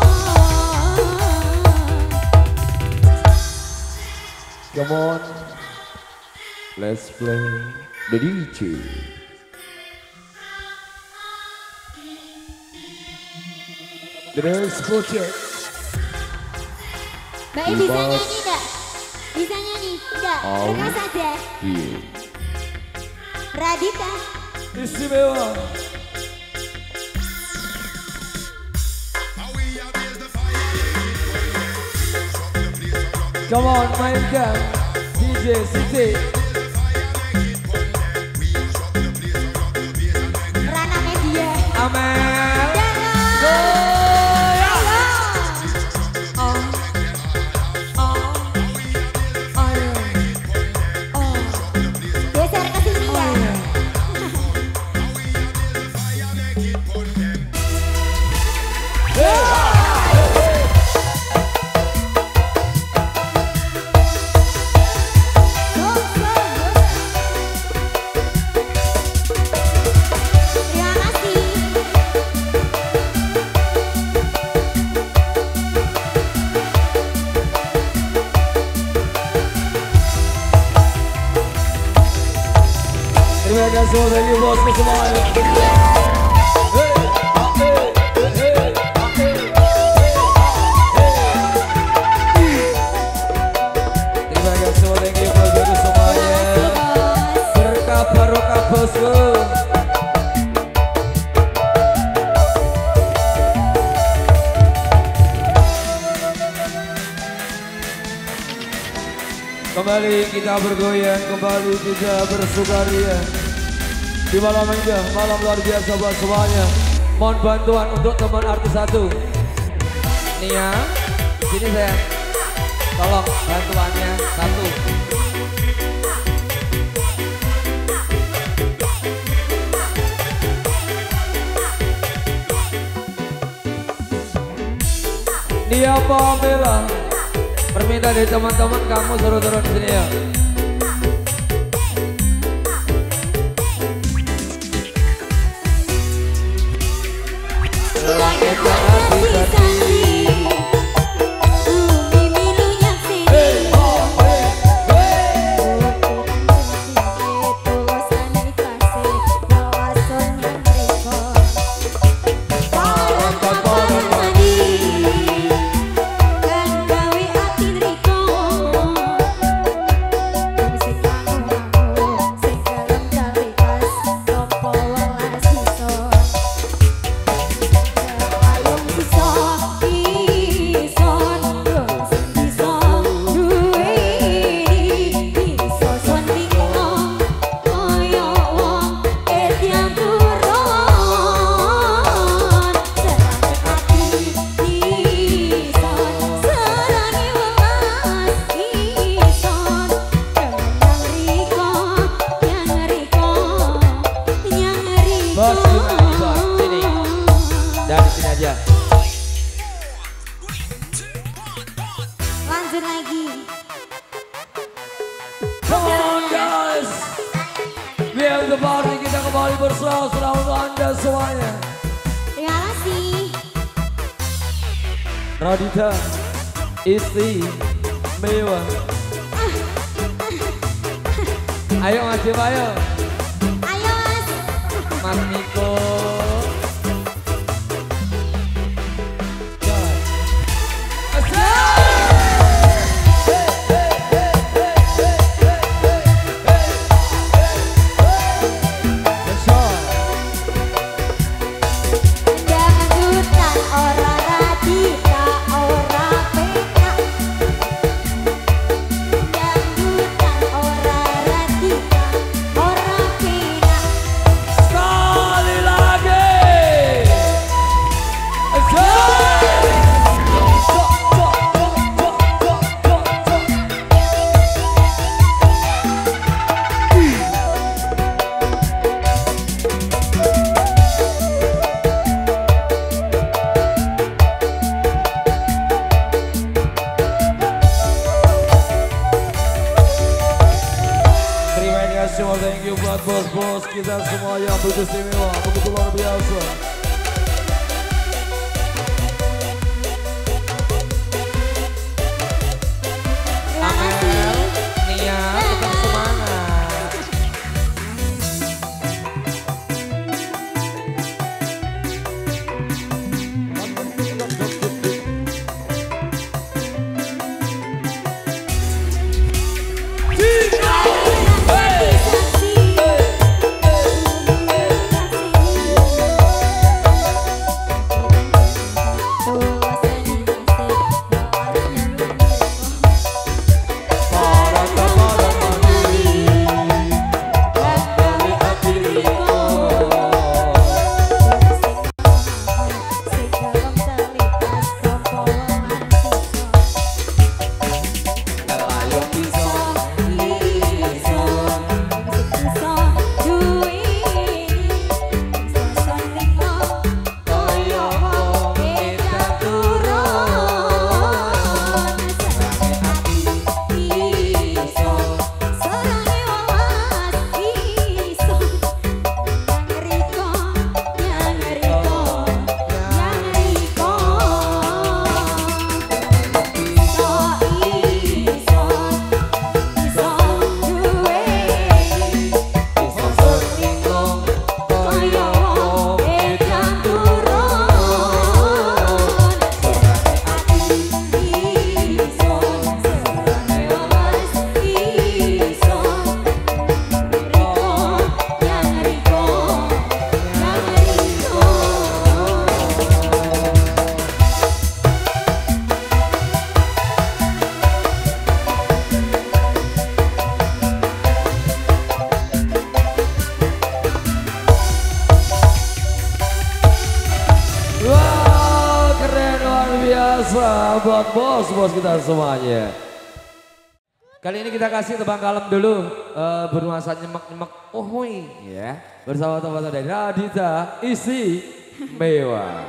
B: come on, let's play the D J. Dress project.
C: Mbak I bisa
B: Bebas.
C: nyanyi enggak? Bisa nyanyi? Enggak,
B: Au.
C: dengar saja.
B: Iya.
C: Radita.
B: Istimewa. Come on, mainkan D J Siti.
C: Rana Media.
B: Amel.
C: Jangan. Oh. Oh. Oh. Oh. Geser ke sini ya. Go, go, go. Terima kasih.
B: Terima kasih bagi bosku semuanya. Hey, ah, hey, hey, ah, hey, hey. Terima kasih thank you bosku semuanya. Berkah barokah bosku. Kembali kita bergoyang, kembali kita bersukaria di malam indah, malam luar biasa buat semuanya. Mohon bantuan untuk teman artis satu. Nia, sini saya. Tolong bantuannya satu. Nia Pamela. Permintaan dari teman-teman kamu suruh turun di sini ya. Langit yang hati tadi.
C: Bumi milu nyaksini.
B: Hey, oh, hey, hey.
C: Tulusan ikhlasi, bawason yang riko. Barat lebaran pagi. Kan gawe ati riko.
B: the party, kita kembali bersama-sama untuk Anda semuanya.
C: Terima kasih.
B: Radita, Isi, Mewa. Ayo Mas Jim, ayo.
C: Ayo Mas.
B: Mas Niko.
C: Dangdutan ora radita ora pena. Dangdutan ora radita ora pena.
B: Sekali lagi. Terima kasih semua, thank you buat bos-bos kita semua yang begitu istimewa, begitu luar biasa.
C: Terima kasih.
B: Nia, tetap semangat. Wow, keren luar biasa buat bos-bos kita semuanya. Kali ini kita kasih tebang kalem dulu, uh, bernuansa nyemek-nyemek, oh hui, ya, bersama teman-teman dari Radita, Isi, Mewa.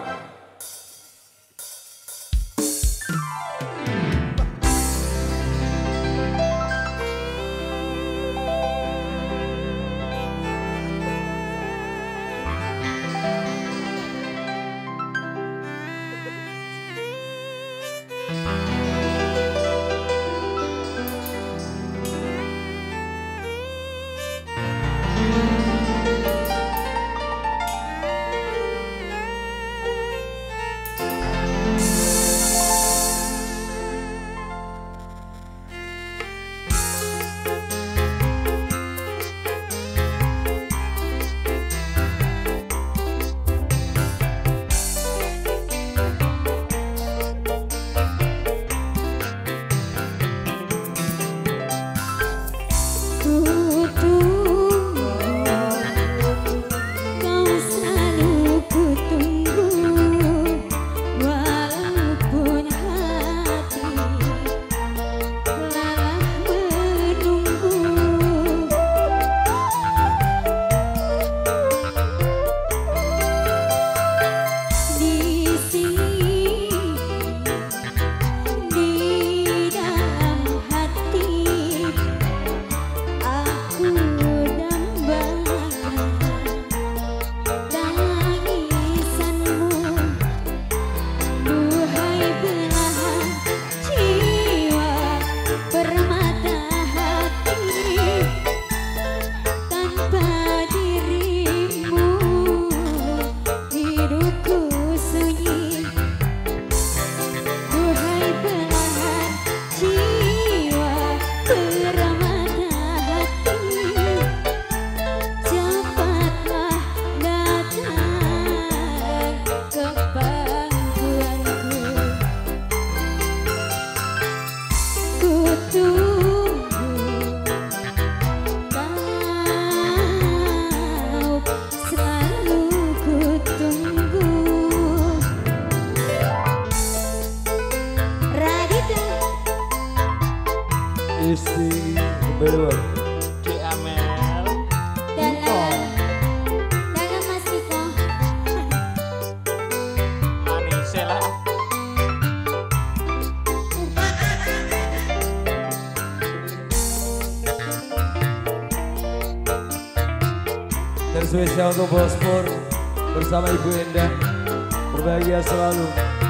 B: Dan spesial untuk Bos Pur bersama Ibu Endah. Berbahagia selalu.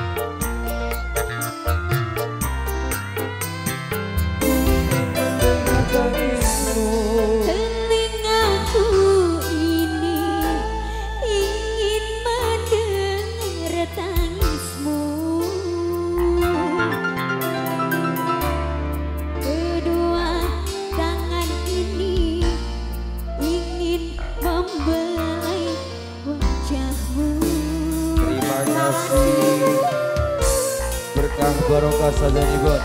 D: Telingaku ini ingin mendengar tangismu. Kedua tangan ini ingin membelai wajahmu.
B: Terima kasih. Berkah barokah saja Ibon.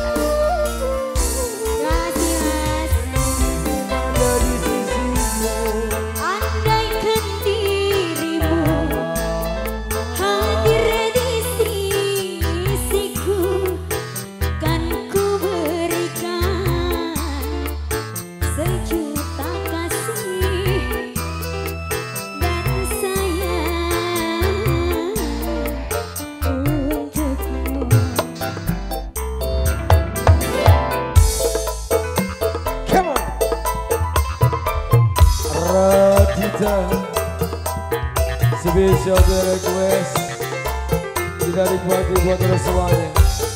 B: Spesial request tidak dibuat buat terus semuanya.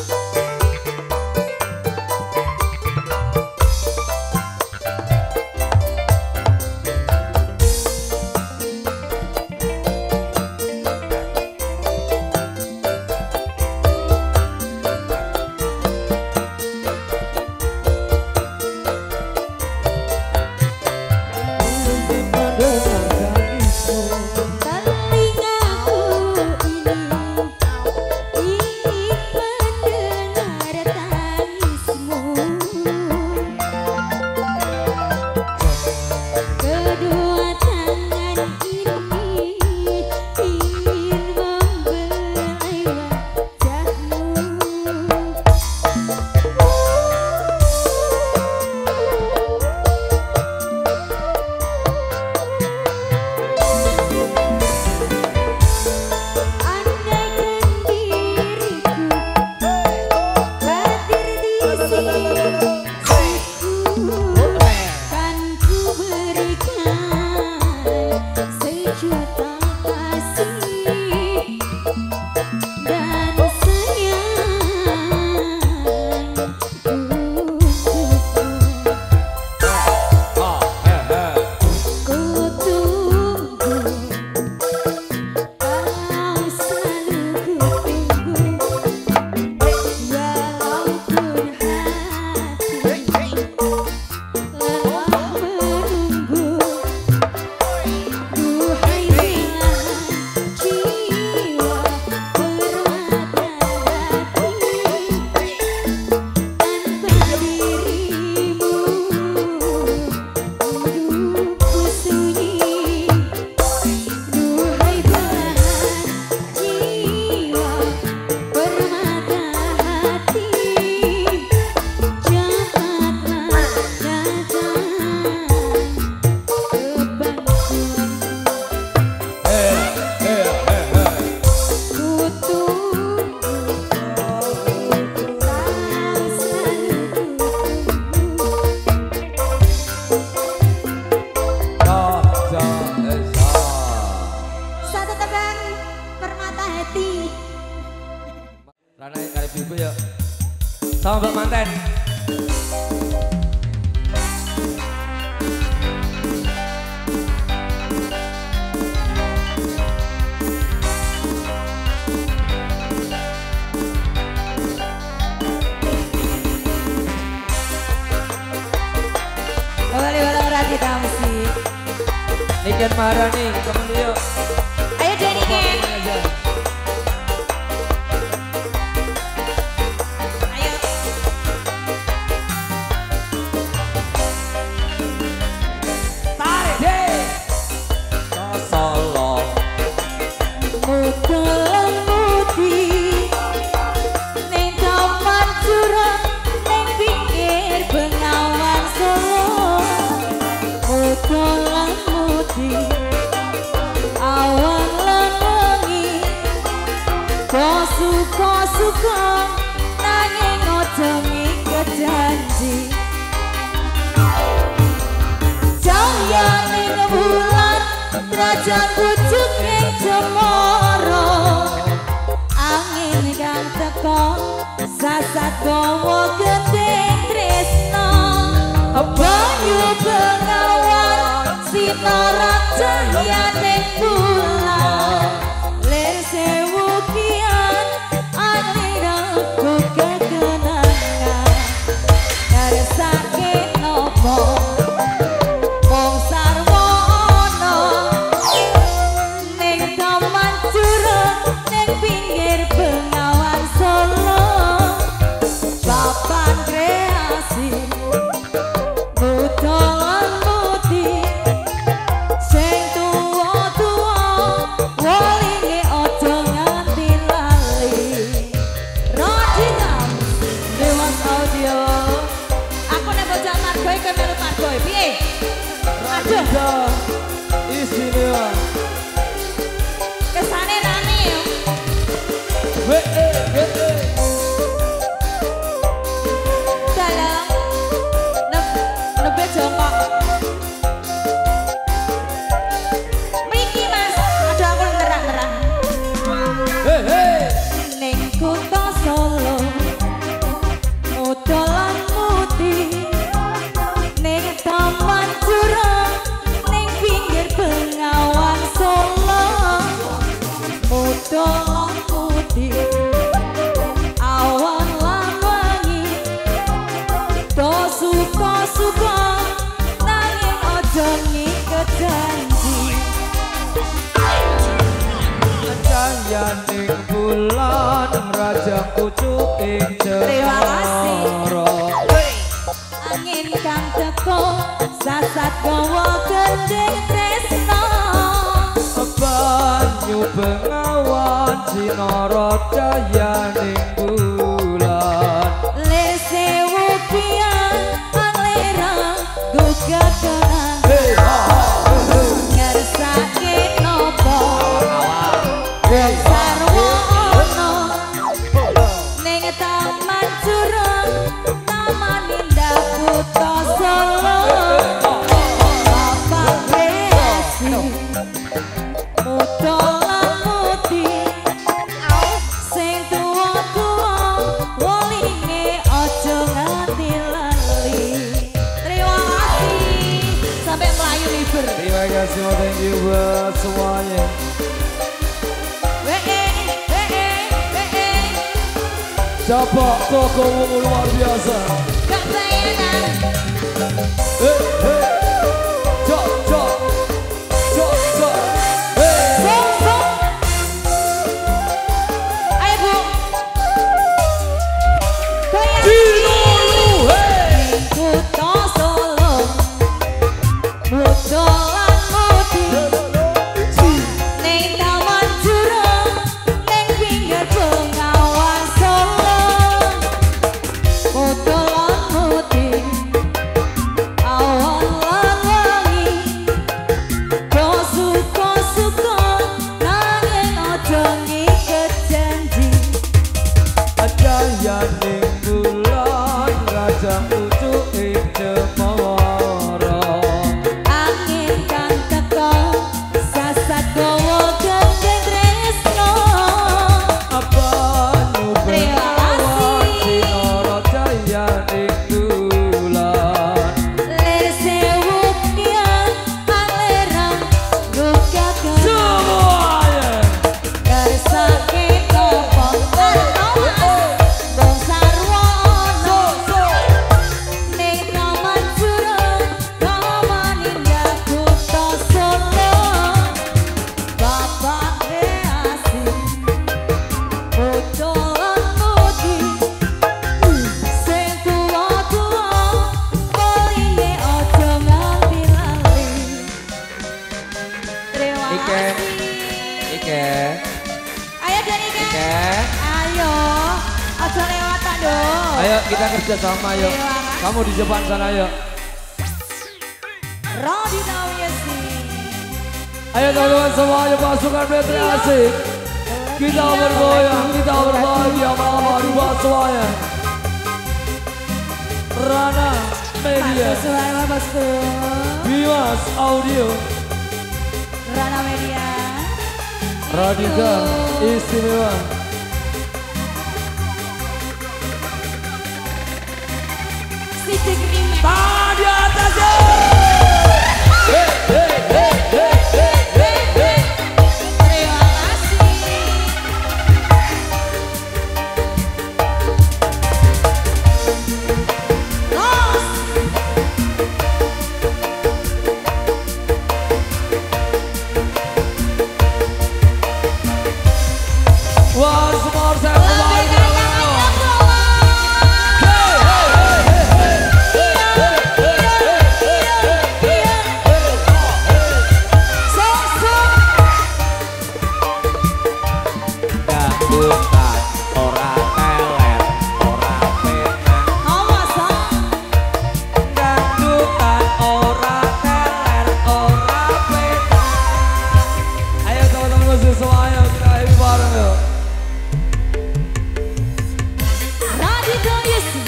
B: Rana yang kali ibu yuk. Sama Mbak Manten.
C: Kembali bareng Radita Musik.
B: Niken Maharani, temen yuk.
C: Ayo deh Niken. Suka nanging ngojongi kejanji cahya ning bulan Kerajaan pucuk yang cemoro angin kang teko sasat gowo gendeng tresno banyu bengawan sinaran cahya ning bulan lir sewu kian aliraku kekenangan ngarsake nopo mung sarwono ning taman curug ning pinggir bengawan Solo papan kreasi mudolan muti sing tuwa-tuwa walinge aja nganti lali Rodinam Dewas Audio aku nek bocah margoy kowe melu margoy piye aduh
B: Istimewa.
C: kesane rame yo
B: Weh, eh, weh, eh.
C: dalam neb nebe jongkok mriki mas aduh aku nerang-nerang
B: Hei, hei.
C: ning kutha Solo mudolan muti ning taman curug ning pinggir bengawan Solo mudolan muti awan lan wangi do suka-suka nanging aja ngiket janji
B: Cahayaning bulan raja pucuk ing
C: Terima kasih.
B: cemoro.
C: angin kang teko sasat gawa gendeng tresno
B: Banyu bengawan sinara cahayaning bulan.
C: lir sewu kian alera gugatan
B: Hei, ha, ha, hei,
C: ngersake nopo
B: hei.
C: sarwono ning taman curug taman indah kutha Solo papan kreasi mudolan muti sing tuwa-tuwa walinge aja nganti lali terima kasih sampai melayu liber
B: Terima kasih, oh, thank you buat semuanya.
C: wee wee wee
B: Siapa tokohmu luar biasa?
C: gak bayangan
B: Hei, hei. Cok, cok. Cok, cok. Hei.
C: Song, song. Ayo bu goyang
B: Dilulu, hei.
C: kutha Solo mudolan muti ning taman curug ning pinggir bengawan Solo mudolan muti awan lan wangi do suka-suka nanging aja ngiket janji
B: Cahayaning bulan raja pucuk ing cemoro.
C: angin kang teko sasat gawa gendeng tresno
B: Banyu
C: Terima
B: bengawan
C: kasih.
B: sinara cahayaning bulan.
C: lir sewu kian alera gugatan
B: Semuanya.
C: kersake nopo bong sarwono ning taman curug taman indah kutha Solo bapak kreasi mudolan muti sing tuwa-tuwa walinge aja nganti lali terima
B: Ike.
C: kasih
B: Ike.
C: ayo Dani kan
B: Ike.
C: ayo aja lewatan dong
B: Ayo kita kerja sama yuk.
C: Terima kasih.
B: Kamu di depan sana yuk.
C: Rodi Dawiesi
B: Ayo teman-teman semuanya pasukan Petri Asik. Kita bergoyang, kita berbahagia malam hari buat semuanya. Rana Media,
C: Suara bosku
B: Bimas Audio,
C: Rana Media.
B: Radita istimewa.
C: Sidik Remix.
B: Tangan di atas ya. Hey, hey, hey, hey, hey, hey, hey.
C: Terima kasih. Los.
B: Once more saya kembali. Dangdutan ora teler, ora penak. Dangdutan ora teler, ora penak. Ayo teman-teman musik semuanya kita happy bareng yuk.
C: Radita Yesi.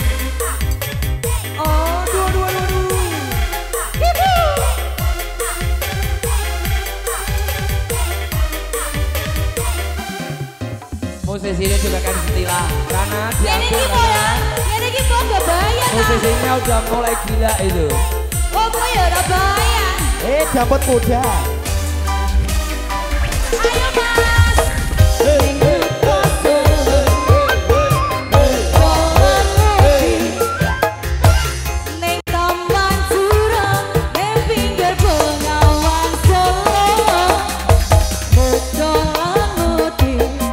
C: Oh, dua dua dua dua.
B: Musisinya juga kan Stila karena dia
C: Ini gimana ya? Ini gimana gak bayar?
B: musisinya udah mulai gila itu.
C: Oh, kok ya udah bayar?
E: Eh, dapat kuda.
C: Ayo mas. Neng taman jurang, neng pinggir Bengawan Solo, mudolan mudi,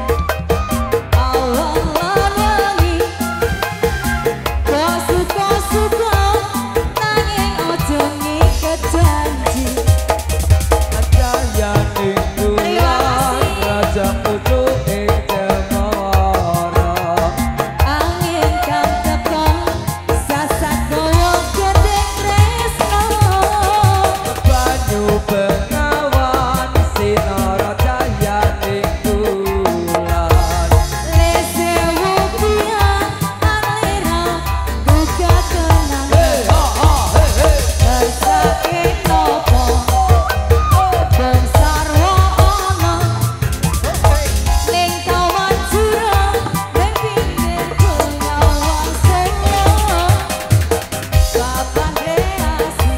C: awan lan wengi, kok suka-suka, nanging ojo ngiket janji.
B: Aja yang ninggulan raja putu ing Jemara.
C: Angin kang teko, sasak gowo gedeng tresno.
B: Banyu Bengawan sinar cahya ninggulan.
C: Lesewu biang alira buka kenang.
B: Hey ha ha hey hey.
C: Rasake nopo ben sarwa ana. Ning taman jurang, ning pinggir Bengawan Solo, papan kreasi,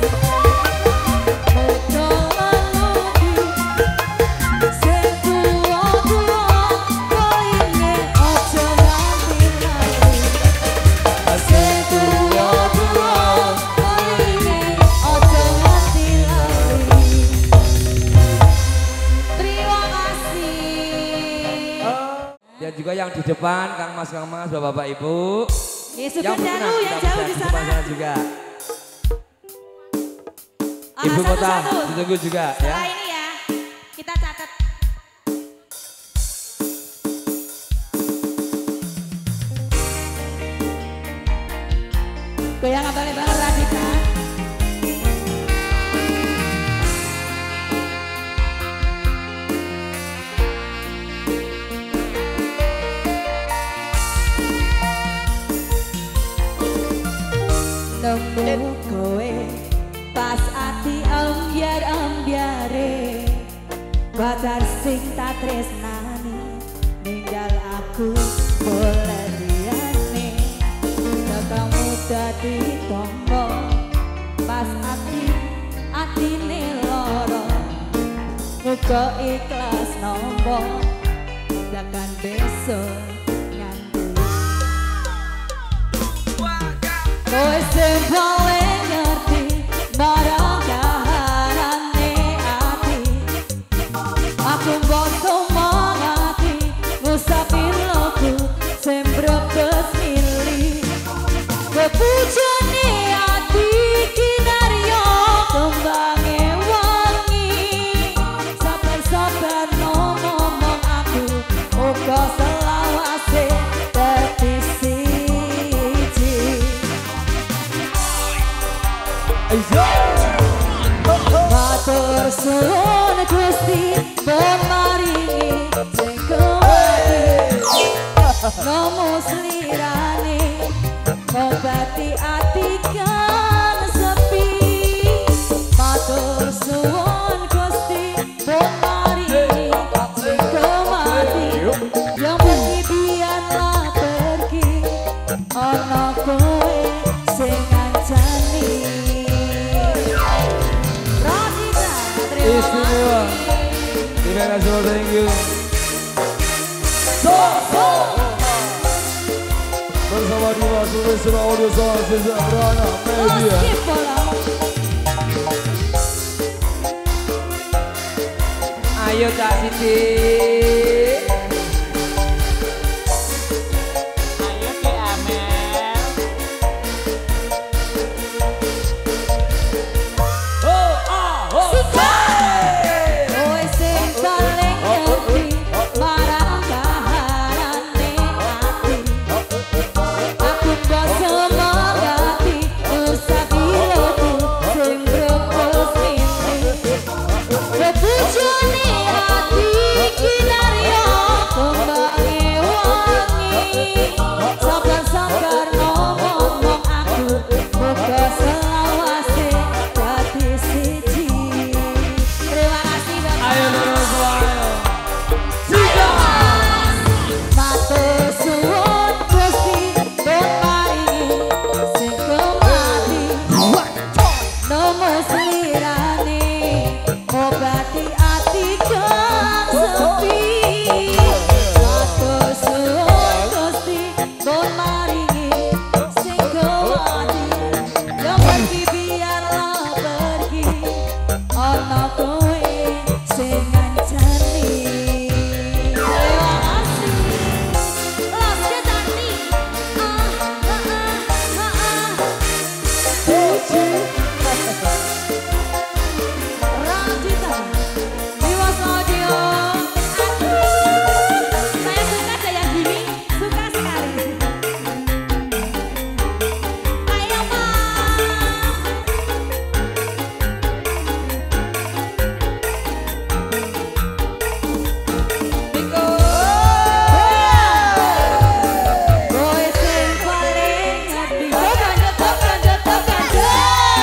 C: mudolan mudi, sing tuwa-tuwa, koine ojo nganti lali. Sing tuwa-tuwa, koine ojo nganti lali. Terima kasih.
B: Dan juga yang di depan Kang Mas Kang Mas Bapak-bapak Ibu.
C: Ya, sudah
B: Yang
C: jauh,
B: berkenan
C: yang
B: kita
C: jauh
B: bisa
C: di
B: di depan
C: sana.
B: sana juga.
C: Ah,
B: Ibu kota
C: satu-satu.
B: ditunggu juga
C: Setelah
B: ya.
C: ini ya, kita catat. Goyang apa nih Bang Radita? Nemu kowe pas ati ambyar-ambyare, pacar sing tak tresnani ninggal aku boleh liyane. Kamu dadi tangga pas ati atine lara, muga ikhlas nampa tekan besok nganti. Kowe sing paling ngerti marang kahanane ati. Aku mbok semangati ngusapin lagu sing brebes mili. Kepujane ati kinarya kembange wangi. Sabar-sabar ngomong aku uga selawase dadi siji. Matur suwun Gusti bon maringi sing kemati nomo slirane ngobati ati kang sepi. Matur suwun Gusti bon
B: Terima kasih, thank you. Bersama Diva Sulawesi Audio Sound Sisa Brana Media. Ayo Kak Siti.
E: Ayo Ki Amel.
B: Oh, ah, oh,
C: Kowe sing paling ngerti marang kahanane ati. Aku mbok semangati usah diloku sing brepes ini. Bebujone ati iki naryo kembange wangi. Sabar-sabar ngomong aku muga selawase dadi siji. Terima kasih Bapak.
B: ayo terus ayo.
C: Matur suwun Gusti pun paringi sing kemati nomo slirane ngobati ati kang sepi. Matur suwun Gusti pun paringi sing kemati yang pergi biarlah pergi ana kowe sing ngancani. Terima kasih. Los Ketani. Ah, ah, ah, ah, ah. Tuju. Radita. Diwas Audio. Aduh. Saya suka ada yang gini. Suka sekali. Ayo, Mas.
B: Niko.
C: Kowe sing paling ngerti. Ganjet, ganjet, ganjet.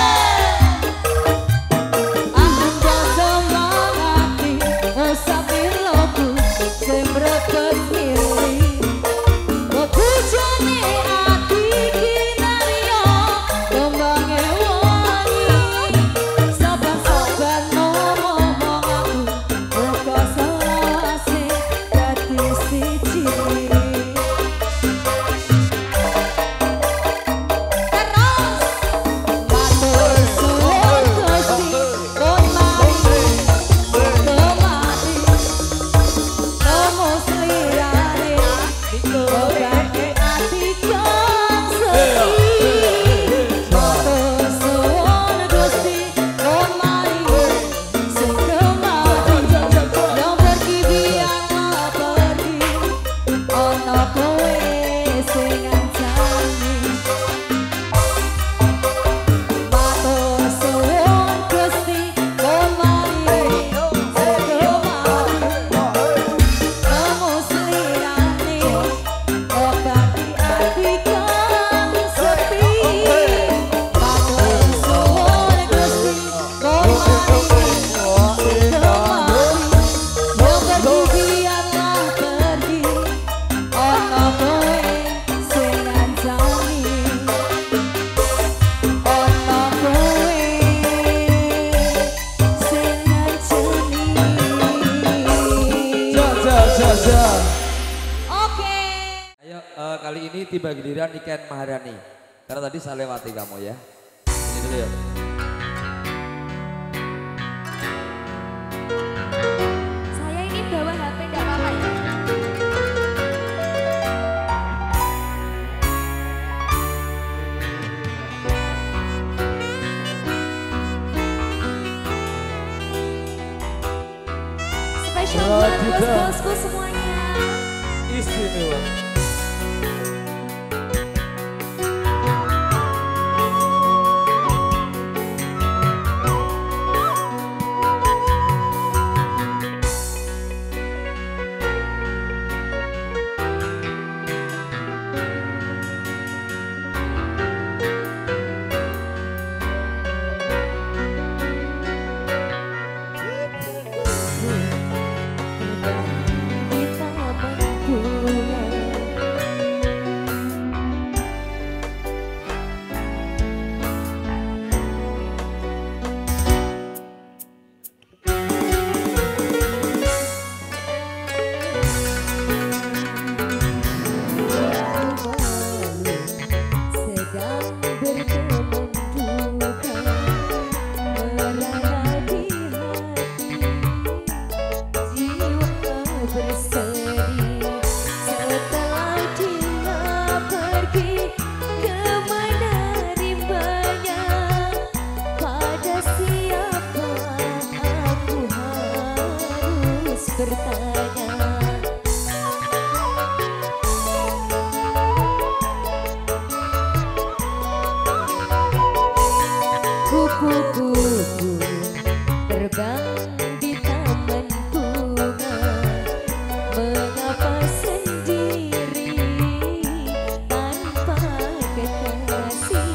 C: Aku mbok semangati usah piloku sing brepes ngiri. Bebujone ati iki naryo kembange wangi. Sabar-sabar ngomong aku muga selawase dadi siji. Terus matur suwun Gusti pun paringi kemati nomo slirane ngobati ati kang sepi. Matur suwun Gusti pun paringi sing kemati yang pergi biarlah pergi ana kowe sing ngancani. Matur suwun Gusti pun paringi sing kemati nomo slirane ngobati ati kang sepi. Matur suwun Gusti pun paringi sing kemati yang pergi biarlah pergi ana kowe sing ngancani. Ana kowe sing ngancani.
B: Ja, ja, ja, ja.
C: Oke.
B: Ayo eh, kali ini tiba giliran Niken Maharani. Karena tadi saya lewati kamu ya. Ini dulu ya.
D: Saya ini bawa H P enggak apa-apa ya? Spesial buat
B: Radita.
D: bos-bosku semuanya.
B: Istimewa.
C: Kita berdua
D: bersedih setelah dia pergi. Kemana rimbanya, pada siapa aku harus bertanya. Kupu-kupu terbang di taman bunga, mengapa sendiri tanpa kekasih?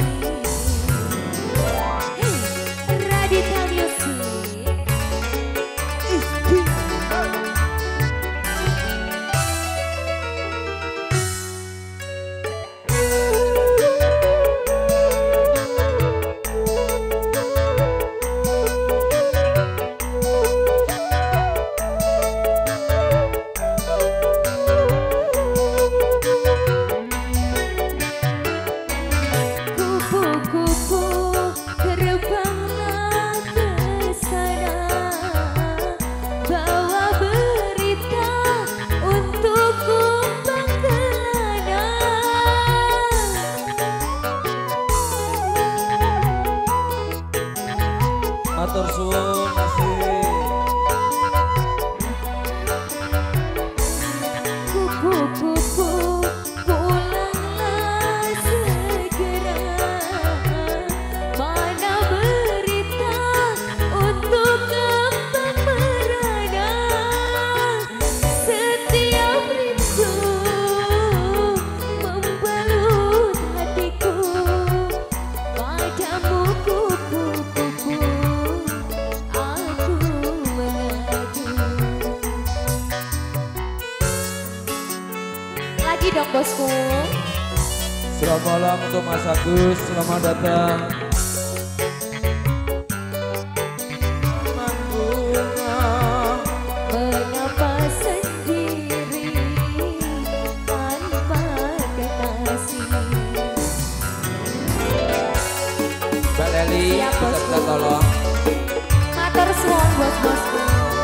D: Hey, Raditya Music. Kupu-kupu terbanglah ke sana, bawa berita untukku Bangkelana.
B: Atur suwun masih.
D: Kupu-kupu pulanglah segera, mana berita untuk Kembang Merana. Setiap rindu membalut hatiku, padamu kupu-kupu aku mengadu. Lagi dong bosku.
B: Selamat malam untuk Mas Agus, selamat datang. Taman bunga.
D: Mengapa sendiri tanpa kekasih?
B: Mbak Leli,
D: Siap,
B: bisa
D: bosku.
B: kita tolong.
D: Matur suwun bos-bosku.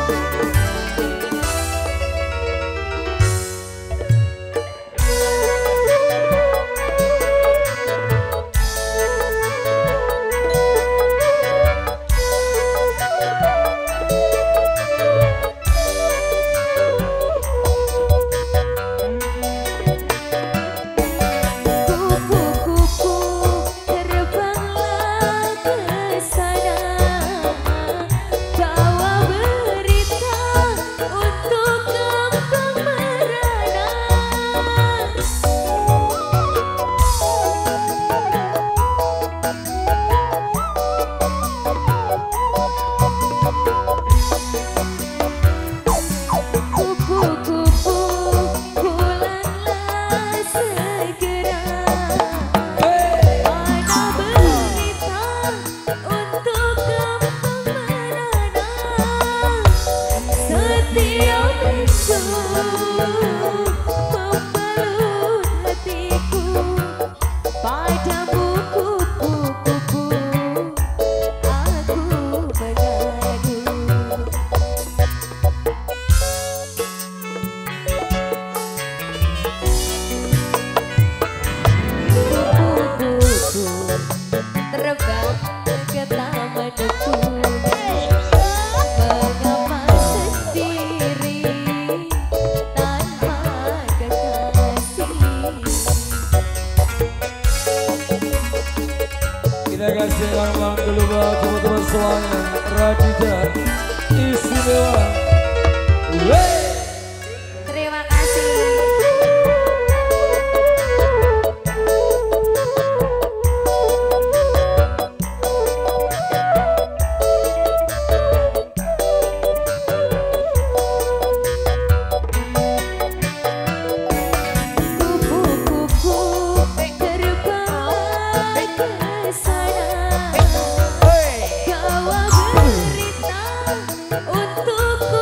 D: Kupu-kupu terbanglah ke sana, bawa berita untuk Kembang Merana. Kupu-kupu pulanglah segera, mana berita untuk Kembang Merana. Setiap rindu membalut hatiku, padamu kupu-kupu aku mengadu. Kupu-kupu terbang ke taman bunga, mengapa sendiri tanpa kekasih?
B: Kita kasih orang dulu buat teman-teman semuanya. Raditya istimewa. Wey.
D: Terima kasih. Kupu-kupu terbang ke sana, bawa berita untukku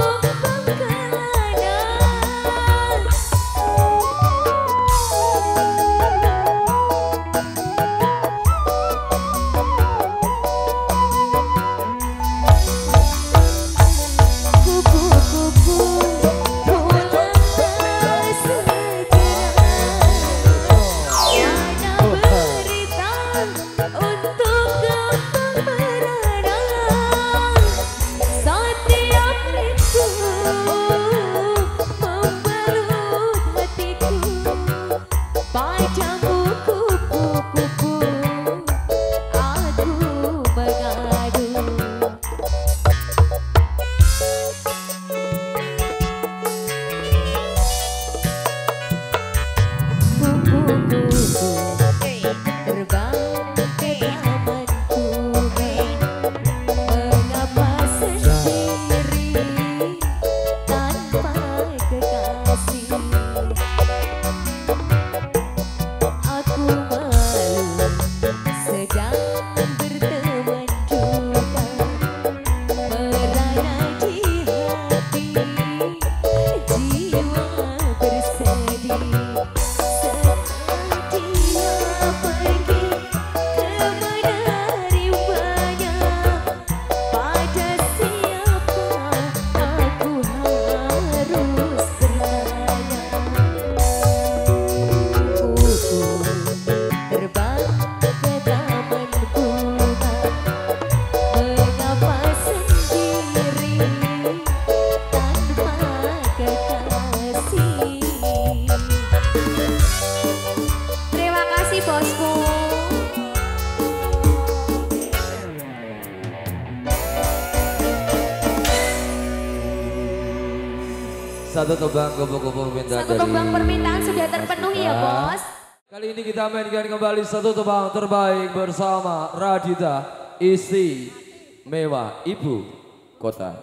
B: Satu tebang kupu-kupu permintaan
D: Satu
B: dari
D: tebang permintaan sudah terpenuhi ya bos.
B: Kali ini kita mainkan kembali satu tebang terbaik bersama Radita Istimewa Ibu Kota.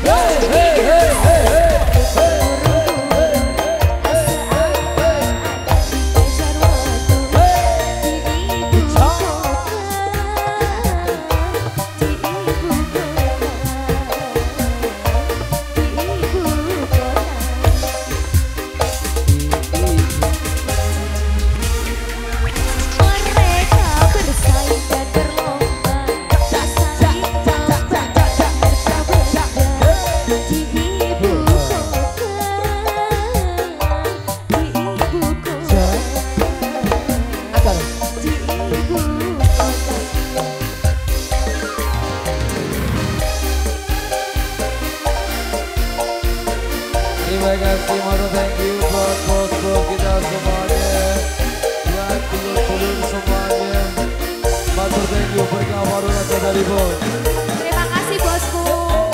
B: Terima kasih, Mano, thank you buat bos-bos kita semuanya, buat dulur-dulur semuanya. Matur thank you berkah waruna dari bos.
D: Terima kasih bosku.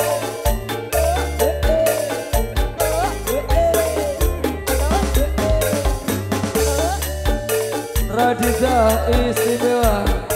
B: Raditya istimewa.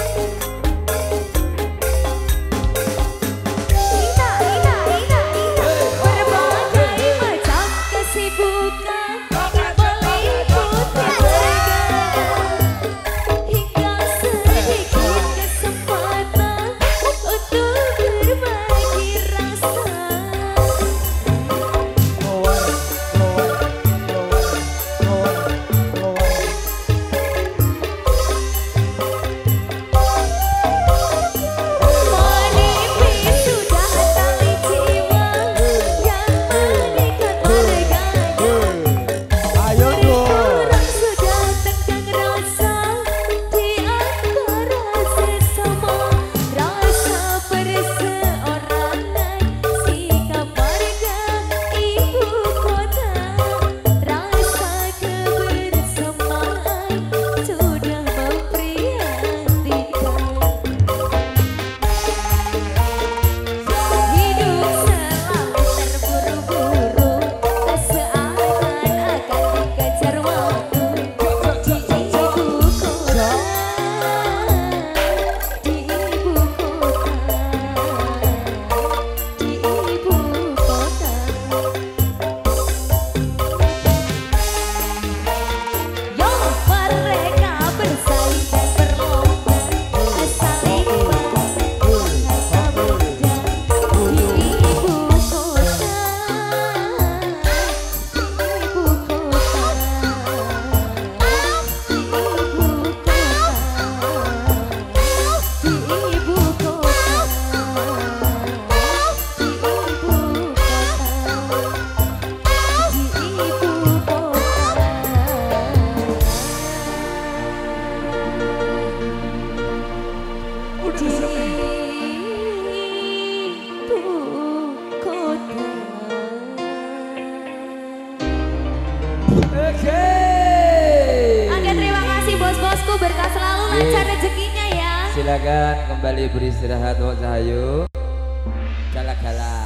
D: Oke, terima kasih bos-bosku, berkah selalu, lancar rezekinya ya.
B: Silakan kembali beristirahat, Wak Cahayu. Gala-gala.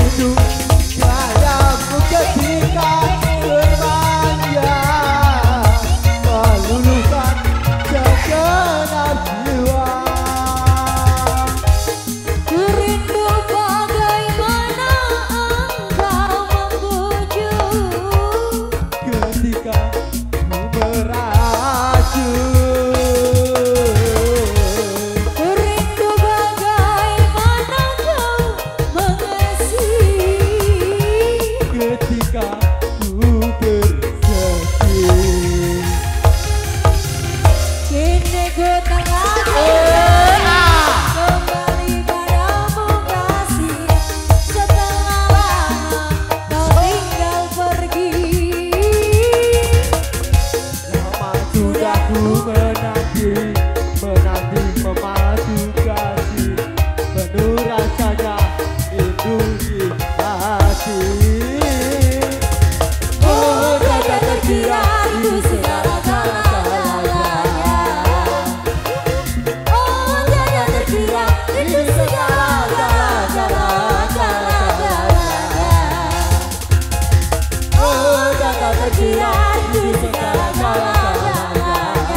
F: rindu gayamu ketika bermanja meluluhkan segenap jiwa.
D: Rindu bagaimana engkau membujuk
F: Ketika ku meracun.
D: Rindu bagaimana kau mengasihi
F: Ketika ku bersedih.
D: Kini ku telah kembali padamu kasih. Setelah lama kau tinggal pergi.
F: Lama sudah ku menanti, menanti memadu kasih. Penuh rasanya rindu di hati.
D: Oh, tak terkira itu segala-galanya. Oh, tak terkira itu segala-galanya. Oh, tak terkira itu segala-galanya.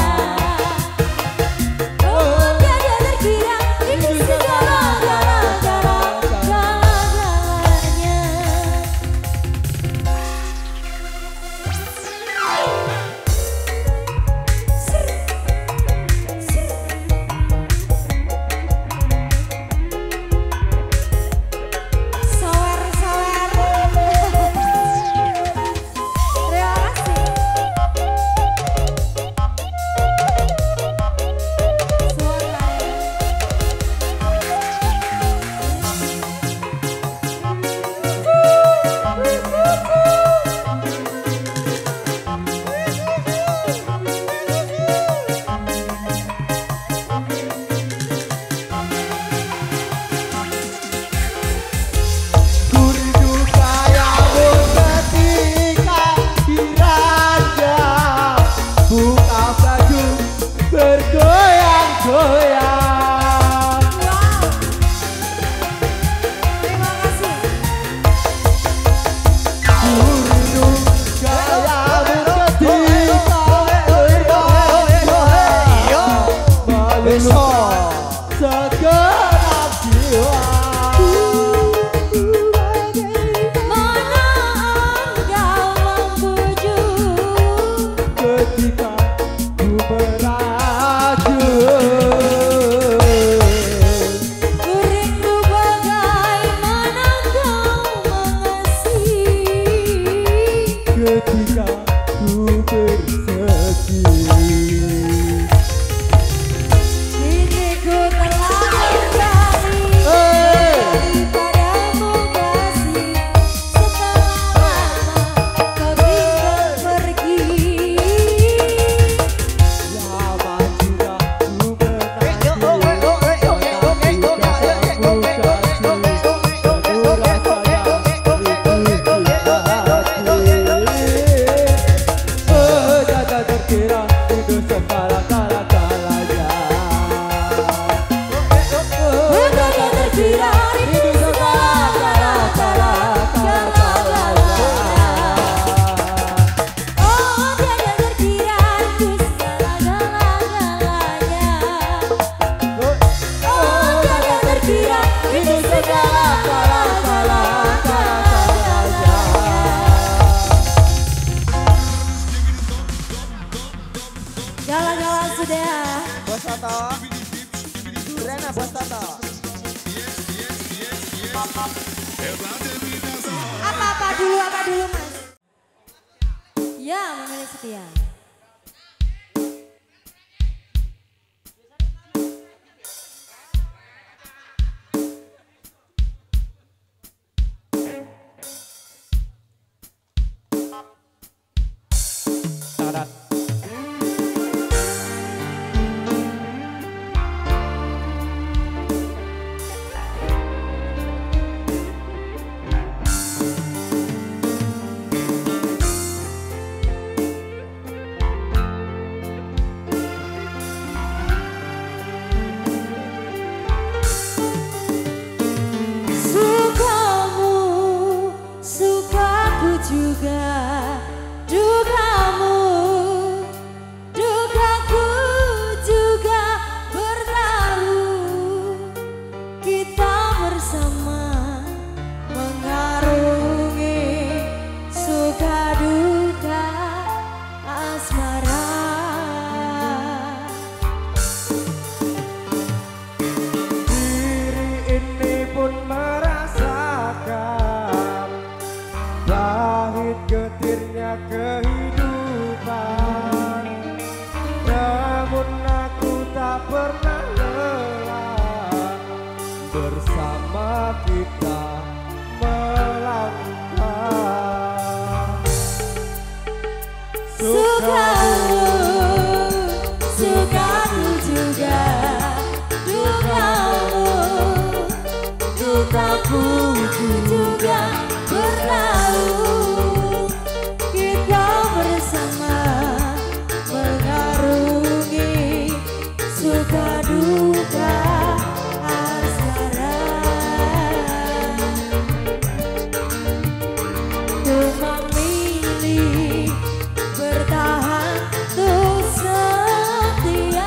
D: Oh, tak terkira itu segala-galanya.
F: Ku rindu gayamu ketika diranjang. Buka baju bergoyang-goyang.
D: Terima kasih.
F: Ku rindu gayamu ketika bergoyang-goyang. Meluluhkan segenap jiwa.
D: Mana engkau membujuk
F: Ketika ku meracun.
D: Rindu bagaimana kau mengasihi.
F: Ketika ku bersedih.
D: Kini ku telah kembali kembali padamu kasih. Setelah lama kau tinggal pergi.
F: Lama sudah ku menanti, menanti kamu kasih. Penuh rasanya rindu di hati. Oh, tak terkira rindu segala-galanya.
D: Oh, tak terkira rindu segala-galanya. Oh, tiada terkira rindu segala-galanya. Oh, tiada terkira rindu segala-galanya. Jalan-jalan sudah.
F: Bos Toto, Rena Bos Toto.
D: Apa-apa dulu, apa dulu mas? Ya, memilih setia. juga berlalu, kita bersama mengarungi suka duka asmara. Ku memilih bertahan untuk setia.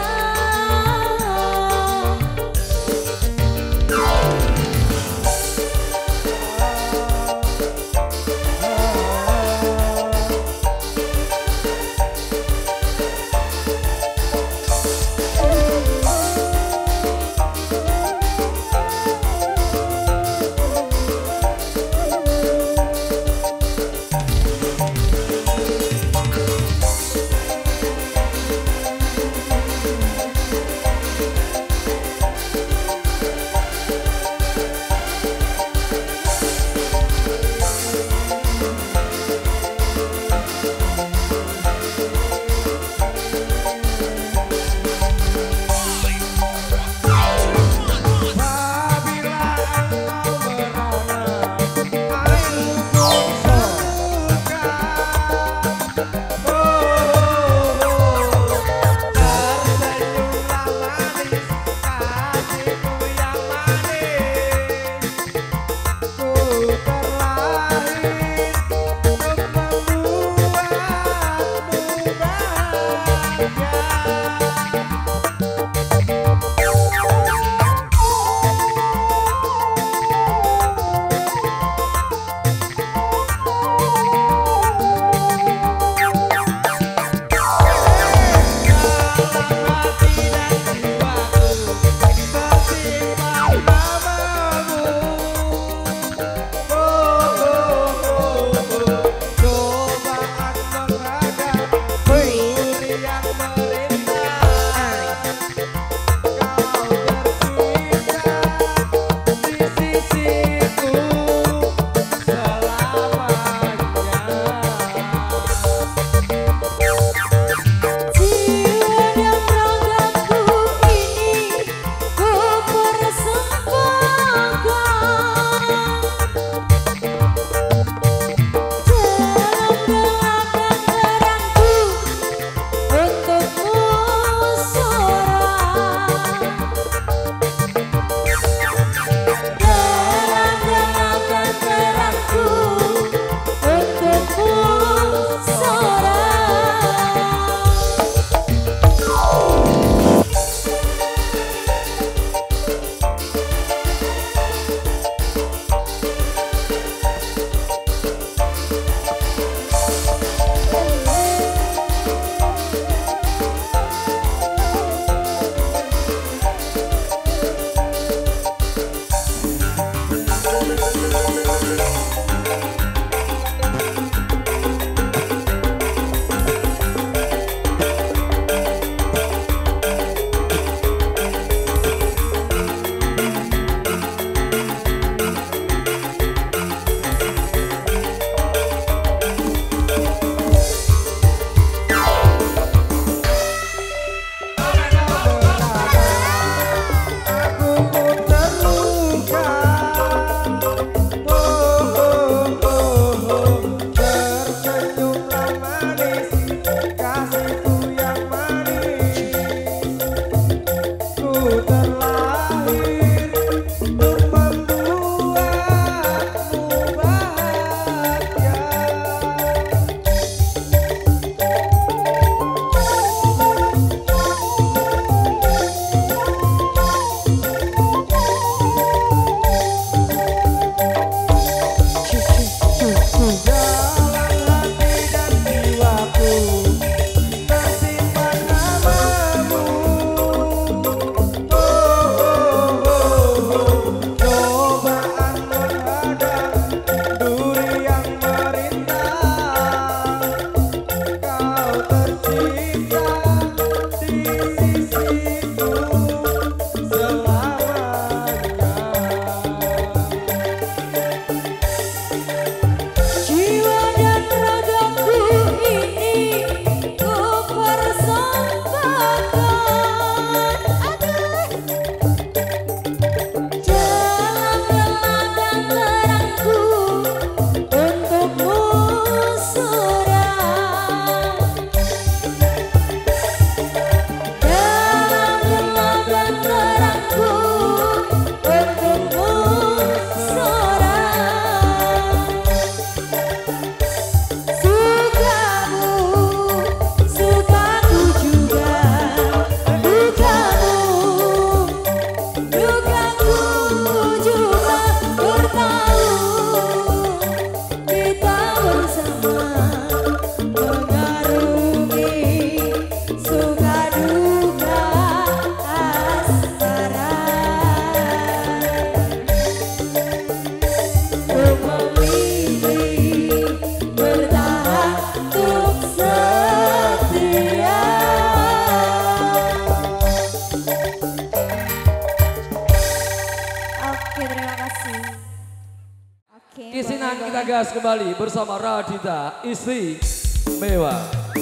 B: kita gas kembali bersama Radita Istimewa.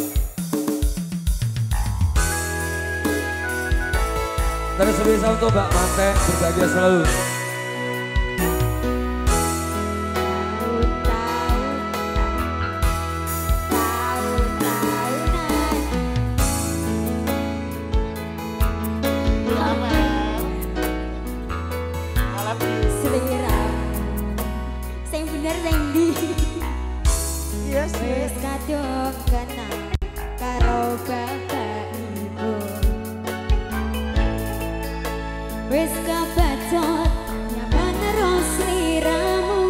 B: Terus sebisa untuk Mbak Mantek berbahagia selalu.
D: Wis kadung kenal karo bapak ibu, wis kabacot nyaman terus sliramu.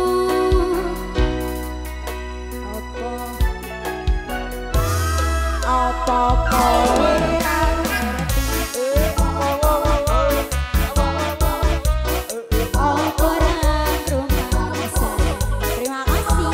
D: Apa apa kowe ra ngerti apa ra rumasa. Terima kasih.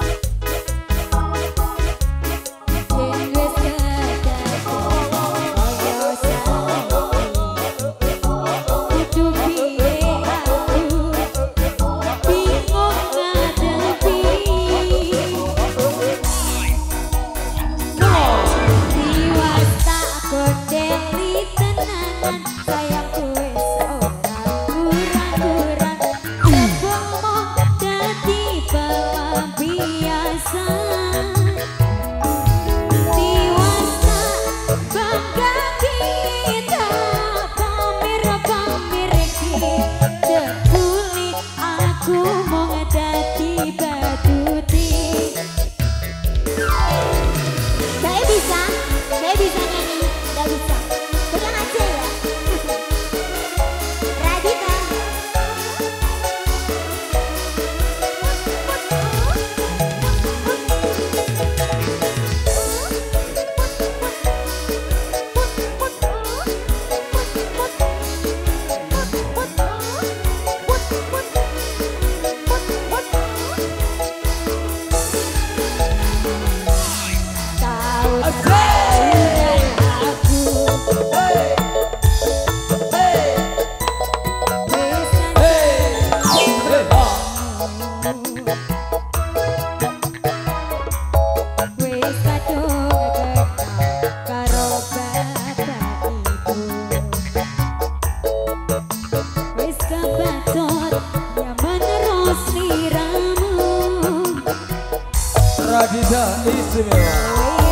B: Radita Istimewa.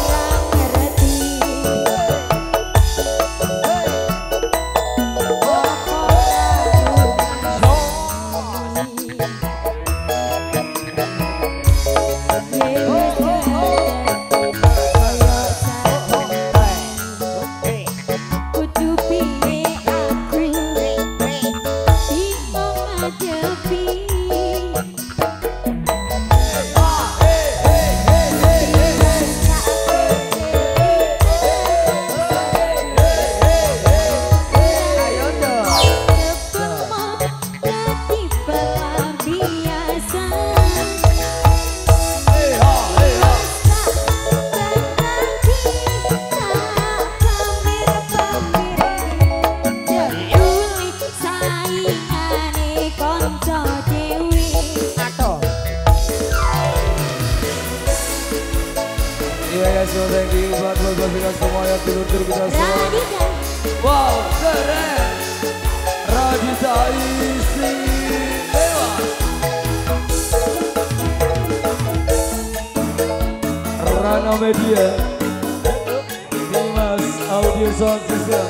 B: Iya guys, so thank you buat buat kita semua yang tidur-tidur kita semua. Wow, keren. Radita Istimewa. Rana Media, Dimas Audio Sound System.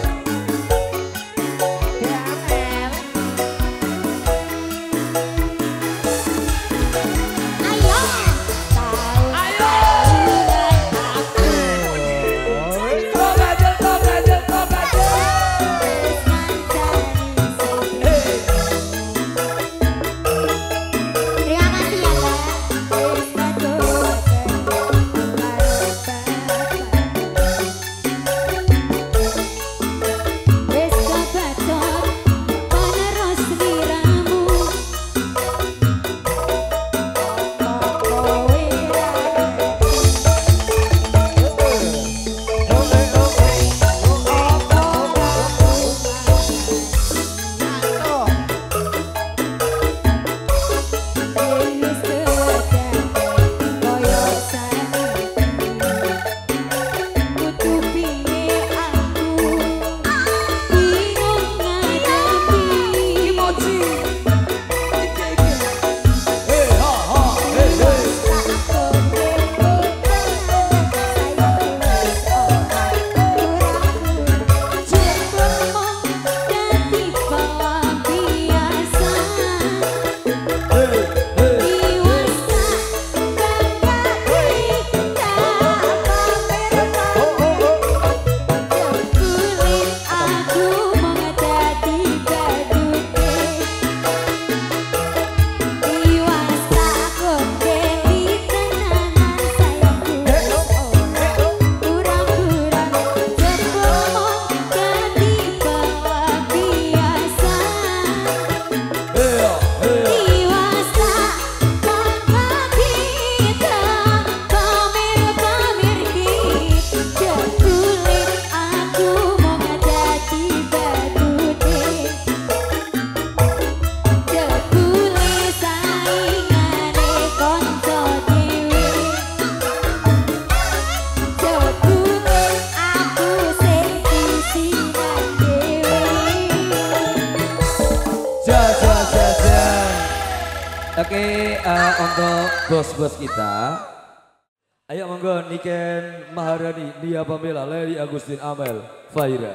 B: untuk bos-bos kita. Ayo monggo Niken Maharani, Nia Pamela, Lely Agustin Amel, Faira.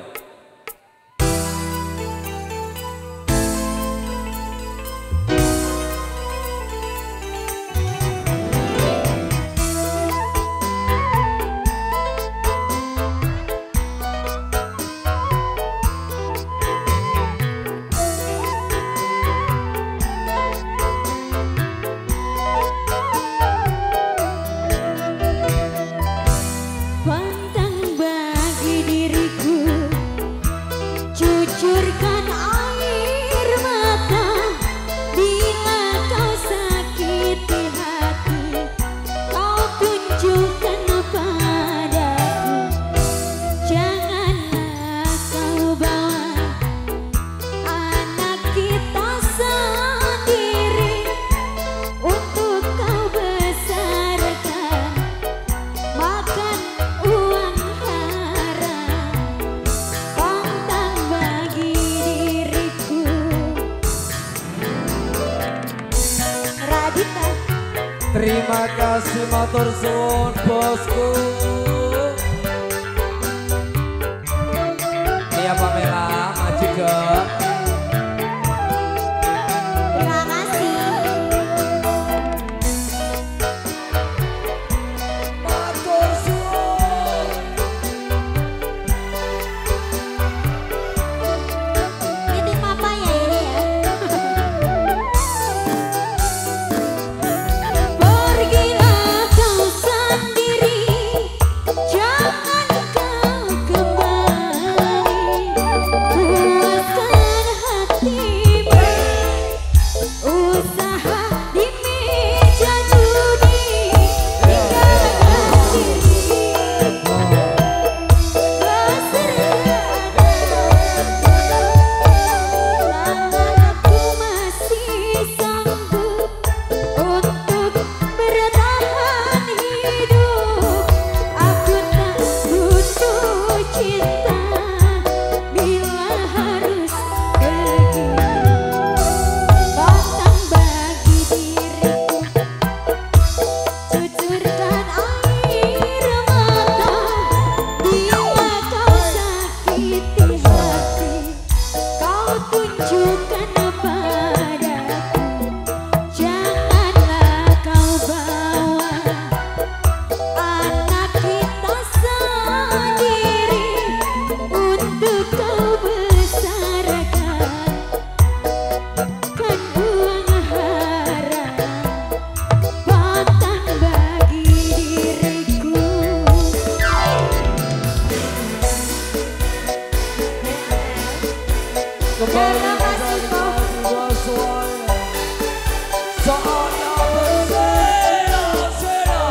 D: Cucurkan air mata bila kau sakiti hati, kau tunjukkan padaku. Janganlah kau bawa anak kita sendiri untuk kau besarkan, makan uang haram. Pantang bagi diriku. Radita.
B: Terima kasih matur suwun bosku. Nia Pamela, maju dong.
D: Terima kasih.
B: Matur suwun.
D: Meeting papa ya ini ya. Pergilah kau sendiri, jangan kau kembali. Puaskan hatimu, usaha di meja judi, tinggalkan dirimu. Aku masih sanggup untuk bertahan hidup. Aku tak butuh cinta bila harus pergi. Pantang bagi diriku, cucurkan air mata bila kau sakiti hati, kau tunjukkan padaku. Janganlah kau bawa anak kita sendiri untuk kau besarkan, kan buang haram. Pantang bagi diriku.
B: Kembali kita dua suara. Saatnya bersena-sena.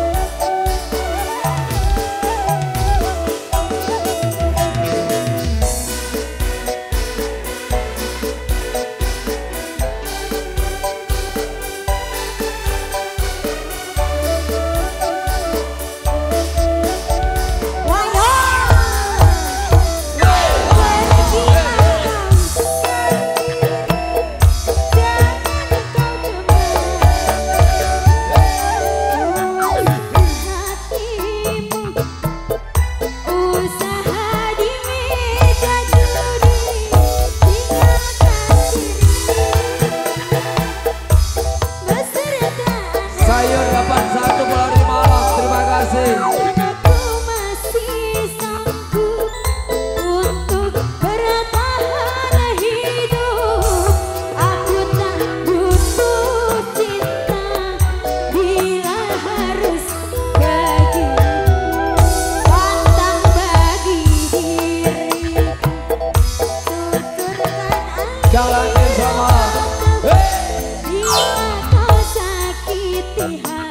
B: Sayur delapan satu Polari Malang, terima kasih.
D: Aku masih sanggup untuk bertahan hidup. Aku tak butuh cinta bila harus pergi. Pantang bagi diriku, tuturkan
B: Jalanin sama.
D: bila kau sakiti hati.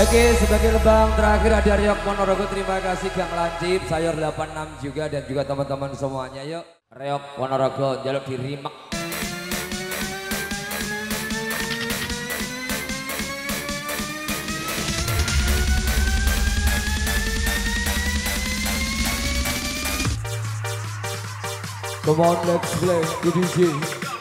B: Oke, sebagai lebang terakhir ada Riok Ponorogo. Terima kasih Gang Lancip, Sayur delapan enam juga dan juga teman-teman semuanya. Yuk, Riok Ponorogo jaluk dirimak.
A: Come on, let's play the D J.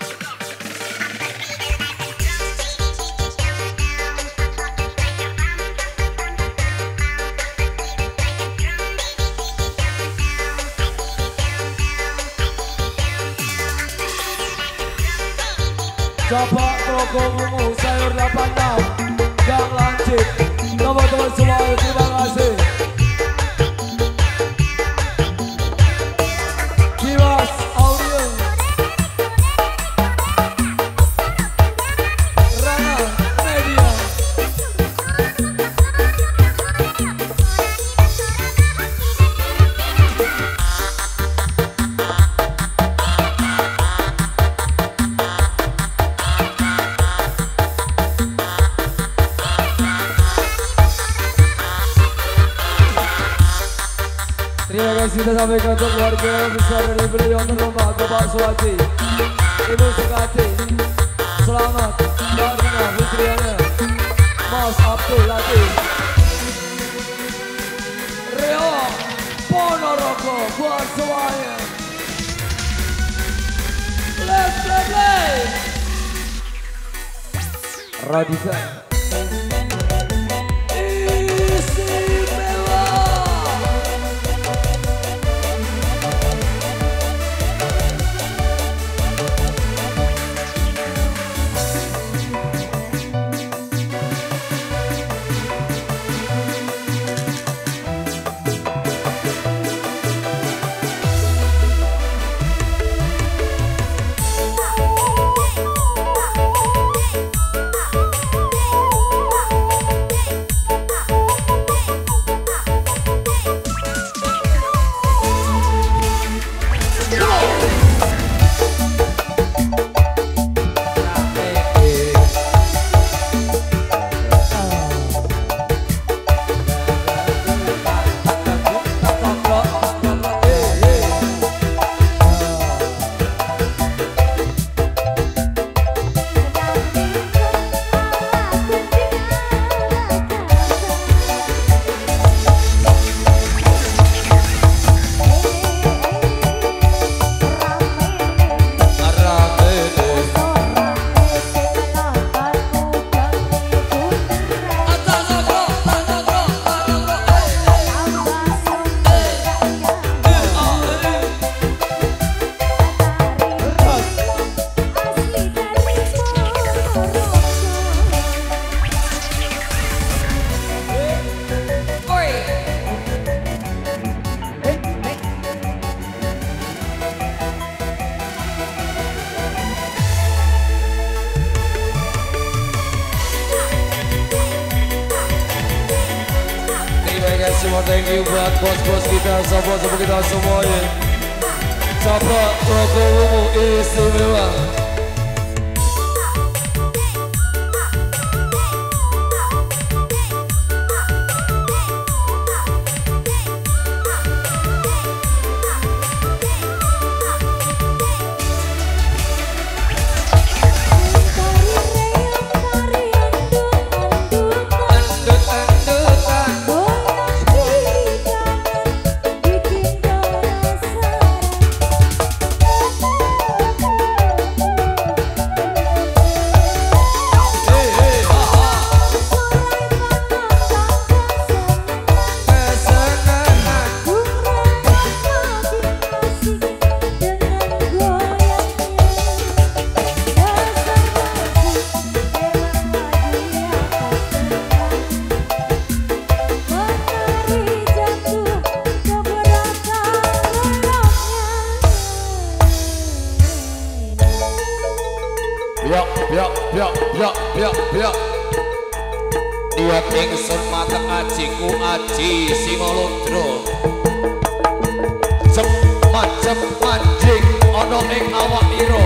A: Coba Prokomumu Sayur delapan enam Gang Lancip. Teman-teman semuanya terima kasih. Jiwas Audio Rana Media. Terima kasih kita sampaikan untuk keluarga besar dari beliau terhormat Bapak Suwati, Ibu Sukati, selamat Mbak Rina Fitriana, Mas Abdul Latif, Rio Ponorogo buat semuanya. Let's play play. Radisa. Semua thank you buat bos-bos kita, sahabat-sahabat kita semuanya. Sahabat Prokomumu istimewa.
B: Biak, biak, biak, biak, biak, biak. Niat ingsun mateng ajiku aji Singolodro. Cepat-cepat jing ana ing awak ira.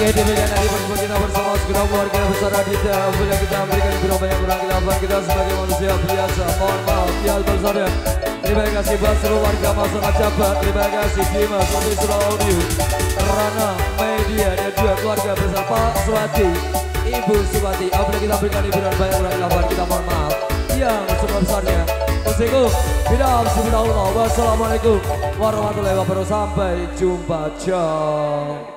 B: Oke, demikian tadi pertemuan kita bersama segenap keluarga besar Aditya. Bila kita memberikan kurang banyak kurang kilafan kita sebagai manusia biasa. Mohon maaf yang besarnya. Terima kasih buat seluruh warga masyarakat Jabat. Terima kasih Dimas Official Audio, Rana Media dan juga keluarga besar Pak Suwati, Ibu Suwati. Apabila kita berikan hiburan banyak kurang kilafan kita mohon maaf yang sebesar-besarnya. Wassalamualaikum warahmatullahi wabarakatuh. Wassalamualaikum warahmatullahi wabarakatuh. Sampai jumpa. Ciao.